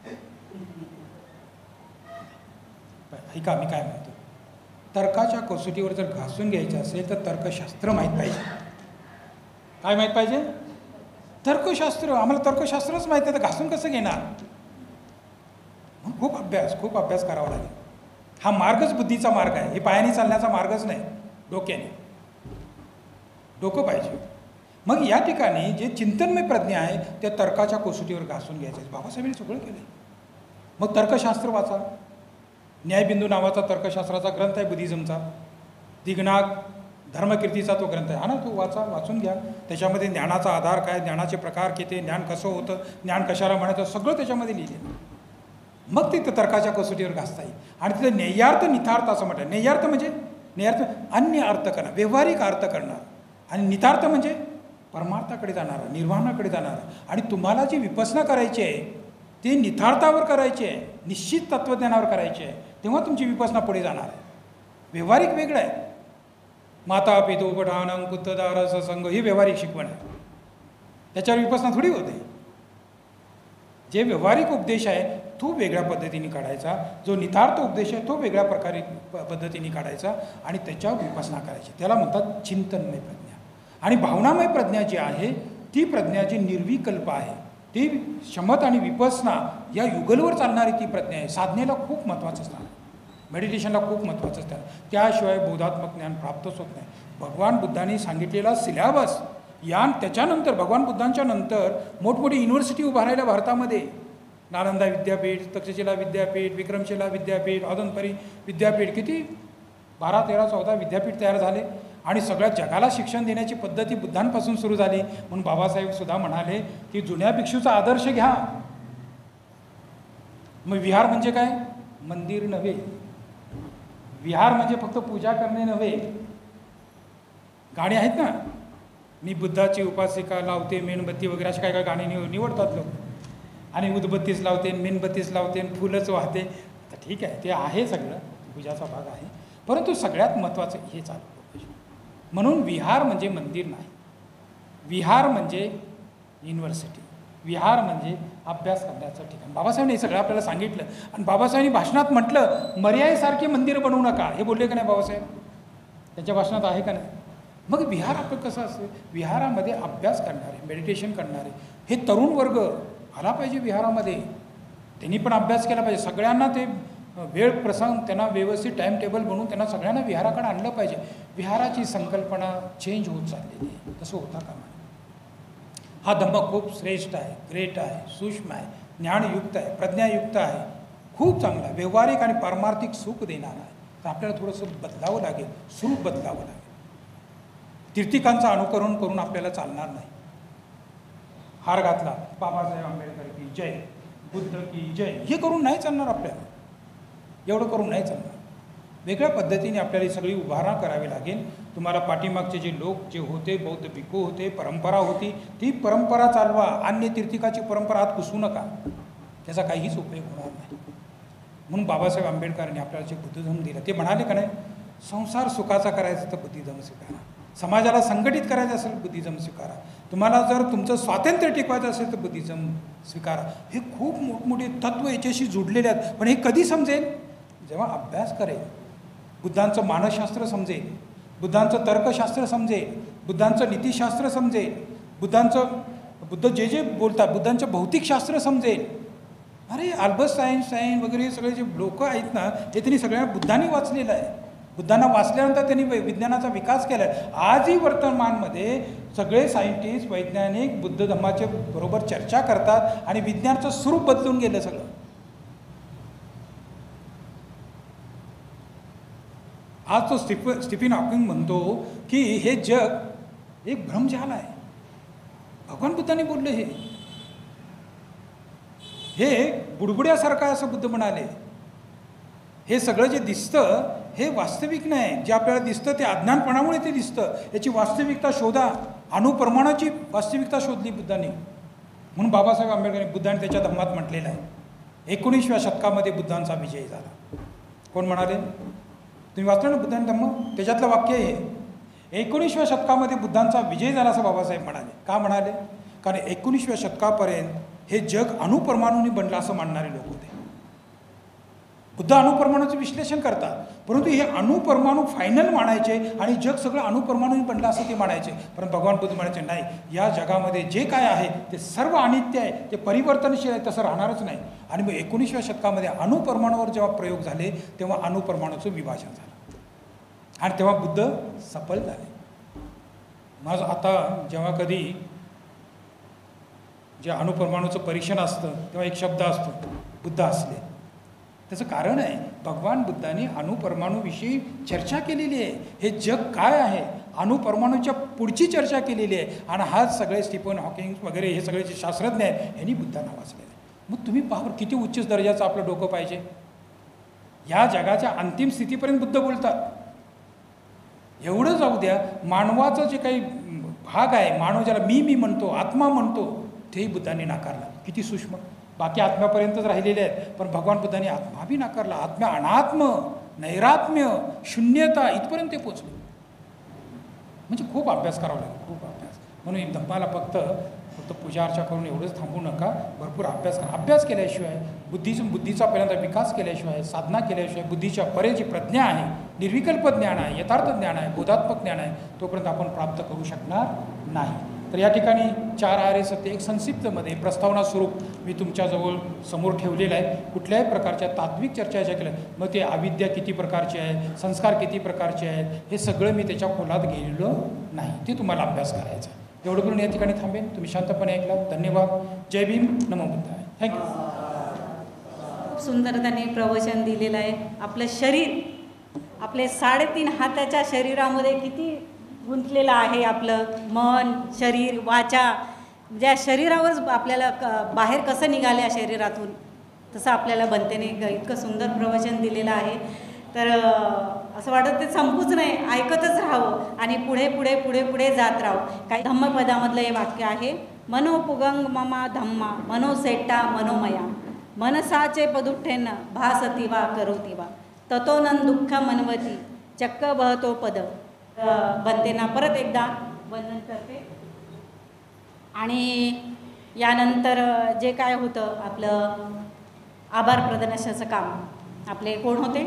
ऐका मी काय म्हणतो, तर्काच्या कसोटीवर जर घासून घ्यायचं असेल तर तर्कशास्त्र माहीत पाहिजे. काय माहीत पाहिजे? तर्कशास्त्र. आम्हाला तर्कशास्त्रच माहीत आहे, तर घासून कसं घेणार? मग खूप अभ्यास खूप अभ्यास करावा लागेल. हा मार्गच बुद्धीचा मार्ग आहे, हे पायाने चालण्याचा मार्गच नाही, डोक्याने. डोकं पाहिजे. मग या ठिकाणी जे चिंतनमय प्रज्ञा आहे त्या तर्काच्या कसोटीवर घासून घ्यायचं आहे. बाबासाहेबांनी सगळं केलं. मग तर्कशास्त्र वाचा. न्यायबिंदू नावाचा तर्कशास्त्राचा ग्रंथ आहे बुद्धिझमचा. दिगनाग धर्मकीर्तीचा तो ग्रंथ आहे, हा ना, तो वाचा, वाचून घ्या. त्याच्यामध्ये ज्ञानाचा आधार काय, ज्ञानाचे प्रकार किती, ज्ञान कसं होतं, ज्ञान कशाला म्हणायचं, सगळं त्याच्यामध्ये लिहिलं. मग ते तर्काच्या कसोटीवर घासता येईल. आणि तिथं नेयार्थ नितार्थ असं म्हटलं. नेयार्थ म्हणजे नेयार्थ अन्य अर्थ करणार, व्यावहारिक अर्थ करणार. आणि नितार्थ म्हणजे परमार्थाकडे जाणारा, निर्वाणाकडे जाणारा. आणि तुम्हाला जी विपसना करायची आहे ते नितार्थावर करायची आहे, निश्चित तत्त्वज्ञानावर करायची आहे, तेव्हा तुमची विपसना पुढे जाणार आहे. व्यावहारिक वेगळं आहे. माता पितो पठाणं कुत्तदार सत्संग ही व्यावहारिक शिकवण आहे, त्याच्यावर विपसना थोडी होते. जे व्यावहारिक उपदेश आहे तो वेगळ्या पद्धतीने काढायचा, जो नितार्थ उपदेश आहे तो वेगळ्या प्रकारे पद्धतीने काढायचा आणि त्याच्यावर विपसना करायची. त्याला म्हणतात चिंतनमय प्रज्ञा. आणि भावनामय प्रज्ञा जी आहे ती प्रज्ञा जी निर्विकल्प आहे, ती शमत आणि विपसना या युगलवर चालणारी ती प्रज्ञा आहे. साधनेला खूप महत्त्वाचं स्थान, मेडिटेशनला खूप महत्त्वाचं स्थान. त्याशिवाय बोधात्मक ज्ञान प्राप्तच होत नाही. भगवान बुद्धांनी सांगितलेला सिलॅबस या त्याच्यानंतर भगवान बुद्धांच्या नंतर मोठमोठी युनिव्हर्सिटी उभारायला भारतामध्ये, नालंदा विद्यापीठ, तक्षशिला विद्यापीठ, विक्रमशिला विद्यापीठ, अदनपरी विद्यापीठ, किती बारा तेरा चौदा विद्यापीठ तयार झाले. आणि सगळ्या जगाला शिक्षण देण्याची पद्धती बुद्धांपासून सुरू झाली. म्हणून बाबासाहेब सुद्धा म्हणाले की जुन्या भिक्षूचा आदर्श घ्या. मग विहार म्हणजे काय? मंदिर नव्हे. विहार म्हणजे फक्त पूजा करणे नव्हे. गाणी आहेत ना, मी बुद्धाची उपासिका लावते, मेणबत्ती वगैरे अशी काय काय गाणी निव निवडतात लोक. आणि उदबत्तीच लावते, मेणबत्तीच लावते, फुलंच वाहते. तर ठीक आहे, ते आहे सगळं, पूजाचा भाग आहे. परंतु सगळ्यात महत्त्वाचं हे चालू. म्हणून विहार म्हणजे मंदिर नाही, विहार म्हणजे युनिव्हर्सिटी, विहार म्हणजे अभ्यास करण्याचं ठिकाण. बाबासाहेबांनी हे सगळं आपल्याला सांगितलं. आणि बाबासाहेबांनी भाषणात म्हटलं मर्यादेसारखे मंदिर बनवू नका, हे बोलले का नाही बाबासाहेब? त्यांच्या भाषणात आहे का नाही? मग विहार आपण कसं असतं, विहारामध्ये अभ्यास करणारे, मेडिटेशन करणारे हे तरुण वर्ग आला पाहिजे विहारामध्ये. त्यांनी पण अभ्यास केला पाहिजे. सगळ्यांना ते वेळ प्रसंग त्यांना व्यवस्थित टाईम टेबल बनवून त्यांना सगळ्यांना विहाराकडे आणलं पाहिजे. विहाराची संकल्पना चेंज होत चाललेली आहे, तसं होता कामा नये. हा धम्म खूप श्रेष्ठ आहे, ग्रेट आहे, सूक्ष्म आहे, ज्ञानयुक्त आहे, प्रज्ञायुक्त आहे, खूप चांगला आहे, व्यावहारिक आणि पारमार्थिक सुख देणारा आहे. तर आपल्याला थोडंसं बदलावं लागेल, स्वरूप बदलावं लागेल. तीर्थिकांचं अनुकरण करून आपल्याला चालणार नाही. हार घातला बाबासाहेब आंबेडकर की जय, बुद्ध की जय, हे करून नाही चालणार आपल्याला. एवढं करून नाही चालणार. वेगळ्या पद्धतीने आपल्याला ही सगळी उभारणा करावी लागेल. तुम्हाला पाठीमागचे जे लोक जे होते, बौद्ध भिक्खू होते, परंपरा होती, ती परंपरा चालवा. अन्य तीर्थिकाची परंपरा आत घुसू नका, त्याचा काहीच उपयोग होणार नाही. म्हणून बाबासाहेब आंबेडकरांनी आपल्याला जे बुद्धिझम दिलं ते म्हणाले का नाही, संसार सुखाचा करायचा तर बुद्धिझम स्वीकारा, समाजाला संघटित करायचं असेल बुद्धिझम स्वीकारा, तुम्हाला जर तुमचं स्वातंत्र्य टिकवायचं असेल तर बुद्धिझम स्वीकारा. हे खूप मोठमोठे तत्त्व याच्याशी जुडलेले आहेत. पण हे कधी समजेल, जेव्हा अभ्यास करेल, बुद्धांचं मानसशास्त्र समजेल, बुद्धांचं तर्कशास्त्र समजेल, बुद्धांचं नीतिशास्त्र समजेल, बुद्धांचं बुद्ध जे जे बोलतात बुद्धांचं भौतिकशास्त्र समजेल. अरे अल्बर्ट आइन्स्टाईन वगैरे हे सगळे जे लोक आहेत ना, हे त्यांनी सगळ्यांना बुद्धांनी वाचलेलं आहे. बुद्धांना वाचल्यानंतर त्यांनी विज्ञानाचा विकास केला आहे. आजही वर्तमानमध्ये सगळे सायंटिस्ट वैज्ञानिक बुद्ध धम्माचे बरोबर चर्चा करतात आणि विज्ञानाचं स्वरूप बदलून गेलं सगळं. आज तो स्टिफ स्टीफन हॉकिंग म्हणतो की हे जग एक भ्रमजाल आहे. भगवान बुद्धांनी बोलले हे हे बुडबुड्यासारखं आहे असं बुद्ध म्हणाले. हे सगळं जे दिसतं हे वास्तविक नाही. जे आपल्याला दिसतं ते अज्ञानपणामुळे ते दिसतं. याची वास्तविकता शोधा. अणुप्रमाणाची वास्तविकता शोधली बुद्धांनी. म्हणून बाबासाहेब आंबेडकरांनी बुद्धांनी त्याच्या धम्मात म्हटलेलं आहे, एकोणीसव्या शतकामध्ये बुद्धांचा विजय झाला. कोण म्हणाले, तुम्ही वाचलं ना बुद्धांनी धम्म, त्याच्यातलं वाक्य हे, एकोणीसव्या शतकामध्ये बुद्धांचा विजय झाला असं बाबासाहेब म्हणाले. का म्हणाले, कारण एकोणीसव्या शतकापर्यंत हे जग अणुपरमाणूंनी बनलं असं मानणारे लोक होते. बुद्ध अणुपरमाणूचं विश्लेषण करतात, परंतु हे अणुपरमाणू फायनल मानायचे आणि जग सगळं अणुपरमाणूंनी बनलं असं ते मानायचे. परंतु भगवान बुद्ध म्हणायचे नाही, या जगामध्ये जे काय आहे ते सर्व अनित्य आहे, ते परिवर्तनशील आहे, तसं राहणारच नाही. आणि मग एकोणीसव्या शतकामध्ये अणुपरमाणूवर जेव्हा प्रयोग झाले तेव्हा अणुपरमाणूचं विभाजन झालं आणि तेव्हा बुद्ध सफल झाले. मग आता जेव्हा कधी जे अणुपरमाणूचं परीक्षण असतं तेव्हा एक शब्द असतो, बुद्ध असले. त्याचं कारण आहे, भगवान बुद्धांनी अणुपरमाणूविषयी चर्चा केलेली आहे. हे जग काय आहे, अणुपरमाणूच्या पुढची चर्चा केलेली आहे. आणि हाच सगळे स्टीफन हॉकिंग वगैरे हे सगळे जे शास्त्रज्ञ आहेत यांनी बुद्धांना वाचलेलं आहे. मग तुम्ही पहा किती उच्च दर्जाचं आपलं डोकं पाहिजे. या जगाच्या अंतिम स्थितीपर्यंत बुद्ध बोलतात. एवढं जाऊ द्या, मानवाचं जे काही भाग आहे, मानव ज्याला मी मी म्हणतो, आत्मा म्हणतो, तेही बुद्धांनी नाकारला. किती सूक्ष्म. बाकी आत्म्यापर्यंतच राहिलेले आहेत, पण भगवान बुद्धांनी आत्मा बी नाकारला. आत्म्या अनात्म, नैरात्म्य, शून्यता इथपर्यंत ते पोचले. म्हणजे खूप अभ्यास करावा लागेल, खूप अभ्यास. म्हणून धम्माला फक्त फक्त पूजा अर्चा करून एवढंच थांबू नका, भरपूर अभ्यास करा. अभ्यास केल्याशिवाय, बुद्धीचं बुद्धीचा पहिल्यांदा विकास केल्याशिवाय, साधना केल्याशिवाय, बुद्धीच्या परे जी प्रज्ञा आहे, निर्विकल्प ज्ञान आहे, यथार्थ ज्ञान आहे, बोधात्मक ज्ञान आहे, तोपर्यंत आपण प्राप्त करू शकणार नाही. तर या ठिकाणी चार आर्य सत्य एक संक्षिप्तमध्ये प्रस्तावना स्वरूप मी तुमच्याजवळ समोर ठेवलेलं आहे. कुठल्याही प्रकारच्या तात्विक चर्चा ज्या केल्या, मग ते अविद्या किती प्रकारची आहे, संस्कार किती प्रकारचे आहेत, हे सगळं मी त्याच्या खोलात गेलेलो नाही. ते तुम्हाला अभ्यास करायचा. एवढं करून या ठिकाणी थांबेन. तुम्ही शांतपणे ऐकला. धन्यवाद. जय भीम. नमो बुद्धाय. थँक्यू. खूप सुंदर त्यांनी प्रवचन दिलेलं आहे. आपलं शरीर, आपले साडेतीन हाताच्या शरीरामध्ये किती गुंतलेलं आहे आपलं मन, शरीर, वाचा. ज्या शरीरावरच आपल्याला क बाहेर कसं निघालं या शरीरातून, तसं आपल्याला बनतेने इतकं सुंदर प्रवचन दिलेलं आहे. तर असं वाटत ते संपूच नाही, ऐकतच राहावं आणि पुढे पुढे पुढे पुढे जात राहावं. काही धम्मपदामधलं हे वाक्य आहे, मनोपुगंग ममा धम्मा मनोसेट्टा मनोमया मनसाचे पदुठ्ठेन भासती वा करोती वा ततोनं दुःख मनवती चक्क बहतो पद. बनतेना परत एकदा वंदन करते. आणि यानंतर जे काय होतं आपलं आभार प्रदर्शनाचं काम, आपले कोण होते,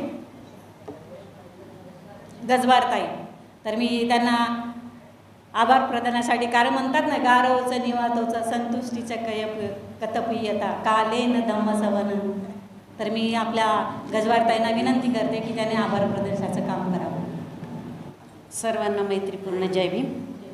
गजबारताई. तर मी त्यांना आभार प्रदानासाठी, कारण म्हणतात ना, गारवचं निवातोचं संतुष्टीचं कय कतपियता कालेन धम्मसवन. तर मी आपल्या गजबारताईंना विनंती करते की त्याने आभार प्रदर्शनाचं काम करावं. सर्वांना मैत्रीपूर्ण जय भीम.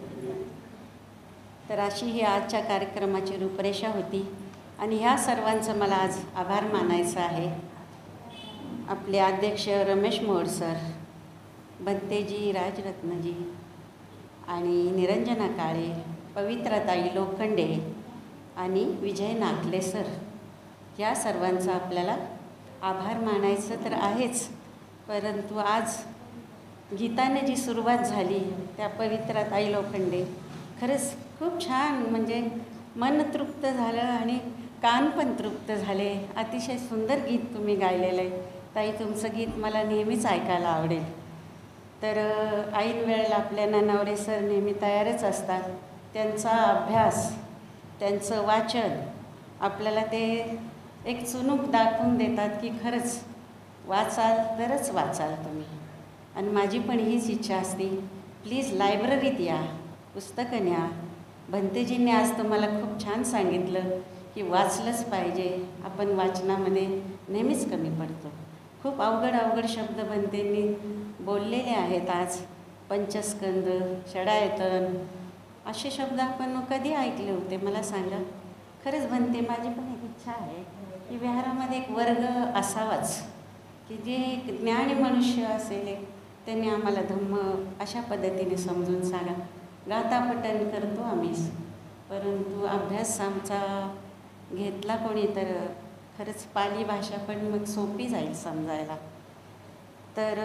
तर अशी ही आजच्या कार्यक्रमाची रूपरेषा होती आणि ह्या सर्वांचं मला आज आभार मानायचं आहे. आपले अध्यक्ष रमेश मोहोळ सर, बंतेजी, राजरत्नजी आणि निरंजना काळे, पवित्रताई लोखंडे आणि विजय नागले सर, या सर्वांचा आपल्याला आभार मानायचं तर आहेच. परंतु आज गीताने जी सुरुवात झाली त्या पवित्रताई लोखंडे, खरंच खूप छान, म्हणजे मन तृप्त झालं आणि कान पण तृप्त झाले. अतिशय सुंदर गीत तुम्ही गायलेलं आहे ताई. तुमचं गीत मला नेहमीच ऐकायला आवडेल. तर ऐन वेळेला आपल्या ननावरे सर नेहमी तयारच असतात. त्यांचा अभ्यास, त्यांचं वाचन आपल्याला ते एक चुणूक दाखवून देतात की खरंच वाचाल तरच वाचाल तुम्ही. आणि माझी पण हीच इच्छा असते, प्लीज लायब्ररीत या, पुस्तकं न्या. भंतेजींनी आज तुम्हाला खूप छान सांगितलं की वाचलंच पाहिजे. आपण वाचनामध्ये नेहमीच कमी पडतो. खूप अवघड अवघड शब्द भंतेंनी बोललेले आहेत आज. पंचस्कंद, षडायतन, असे शब्द आपण कधी ऐकले होते मला सांगा. खरंच भंते, माझी पण एक इच्छा आहे की विहारामध्ये एक वर्ग असावाच की जे ज्ञानी मनुष्य असेल त्यांनी आम्हाला धम्म अशा पद्धतीने समजून सांगा. गातापठण करतो आम्हीच, परंतु अभ्यास आमचा घेतला कोणी तर खरंच पाली भाषा पण मग सोपी जाईल समजायला. तर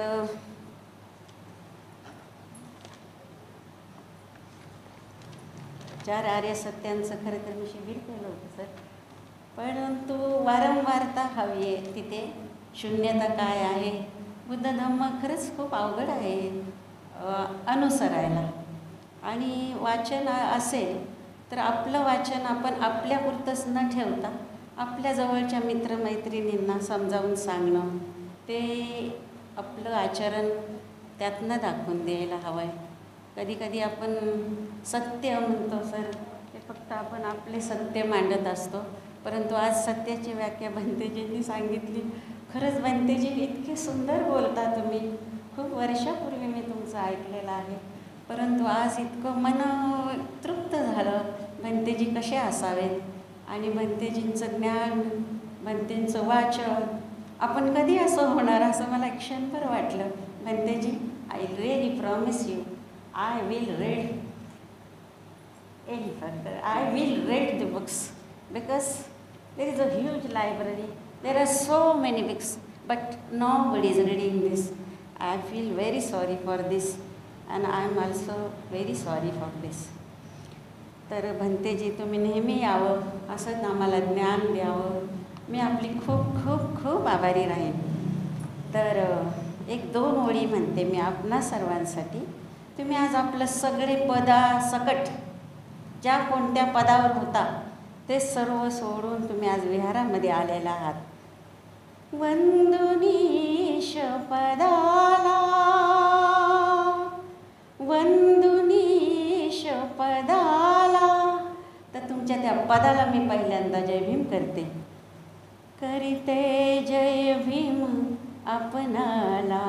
चार आर्य सत्यांचं खरं तर मी शिबिर केलं होतं सर, परंतु वारंवारता हवी आहे. तिथे शून्यता काय आहे, बुद्ध धम्म खरंच खूप अवघड आहे अनुसरायला. आणि वाचन असेल तर आपलं वाचन आपण आपल्यापुरतंच न ठेवता आपल्या जवळच्या मित्रमैत्रिणींना समजावून सांगणं, ते आपलं आचरण त्यातनं दाखवून द्यायला हवं आहे. कधी कधी आपण सत्य म्हणतो सर, ते फक्त आपण आपले सत्य मांडत असतो. परंतु आज सत्याची व्याख्या भंतेजींनी सांगितली. खरंच भंतेजी इतके सुंदर बोलता तुम्ही. खूप वर्षापूर्वी मी तुमचं ऐकलेलं आहे, परंतु आज इतकं मन तृप्त झालं. भंतेजी कसे असावेत आणि भंतेजींचं ज्ञान, भंतेंचं वाचन आपण कधी असं होणार असं मला क्षणभर वाटलं. भंतेजी, I really promise you, I will read any further. I will read the books because there is a huge library. There are so many books, but nobody is reading this. I feel very sorry for this and I am also very sorry for this. तर भंतेजी, तुम्ही नेहमी यावं, असंच आम्हाला ज्ञान द्यावं. मी आपली खूप खूप खूप आभारी राहीन. तर एक दोन ओळी म्हणते मी आपणा सर्वांसाठी. तुम्ही आज आपलं सगळे पदा सकट ज्या कोणत्या पदावर होता ते सर्व सोडून तुम्ही आज विहारामध्ये आलेला आहात. वंदुनीश पदाला, वंदुनीश पदाला. तर तुमच्या त्या पदाला मी पहिल्यांदा जय भीम करते. करीते जय भीम आपणाला,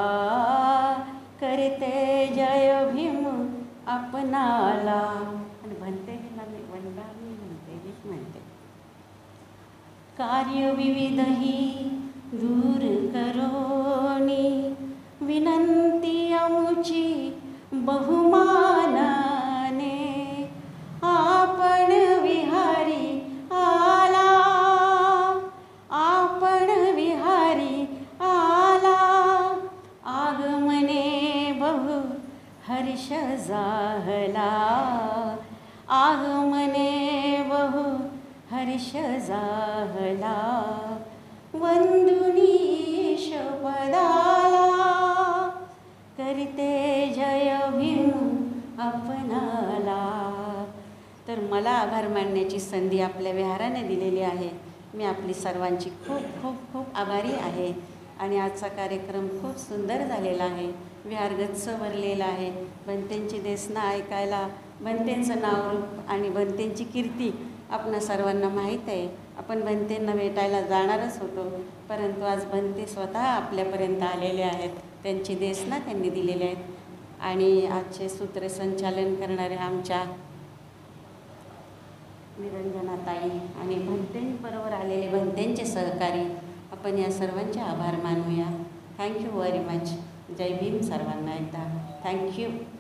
करते जय भीम आपणाला. आणि भंतेजीला मी वंदामी म्हणतेजीच म्हणते. कार्य विविधही दूर करोनी, विनंती आमुची बहुमानाने. आपण विहारी आला, आपण विहारी आला. आगमने बहु हर्ष जाहला, आगमने बहु हर्ष जाहला. वंदुनीश पदाला, करते जय भीम आपणाला. तर मला आभार मानण्याची संधी आपल्या विहाराने दिलेली आहे. मी आपली सर्वांची खूप खूप खूप आभारी आहे. आणि आजचा कार्यक्रम खूप सुंदर झालेला आहे. विहार गच्च भरलेला आहे. भंतेंची देसना ऐकायला, भंतेंचं नावरूप आणि भंतेंची कीर्ती आपणा सर्वांना माहीत आहे. आपण भंतेंना भेटायला जाणारच होतो, परंतु आज भंते स्वतः आपल्यापर्यंत आलेले आहेत. त्यांची देसना त्यांनी दिलेली आहेत. आणि आजचे सूत्रसंचालन करणारे आमच्या निरंजनाताई आणि भंतेंबरोबर आलेले भंतेंचे सहकारी, आपण या सर्वांचे आभार मानूया. Thank you very much. जय भीम सर्वांना एकदा. थँक्यू.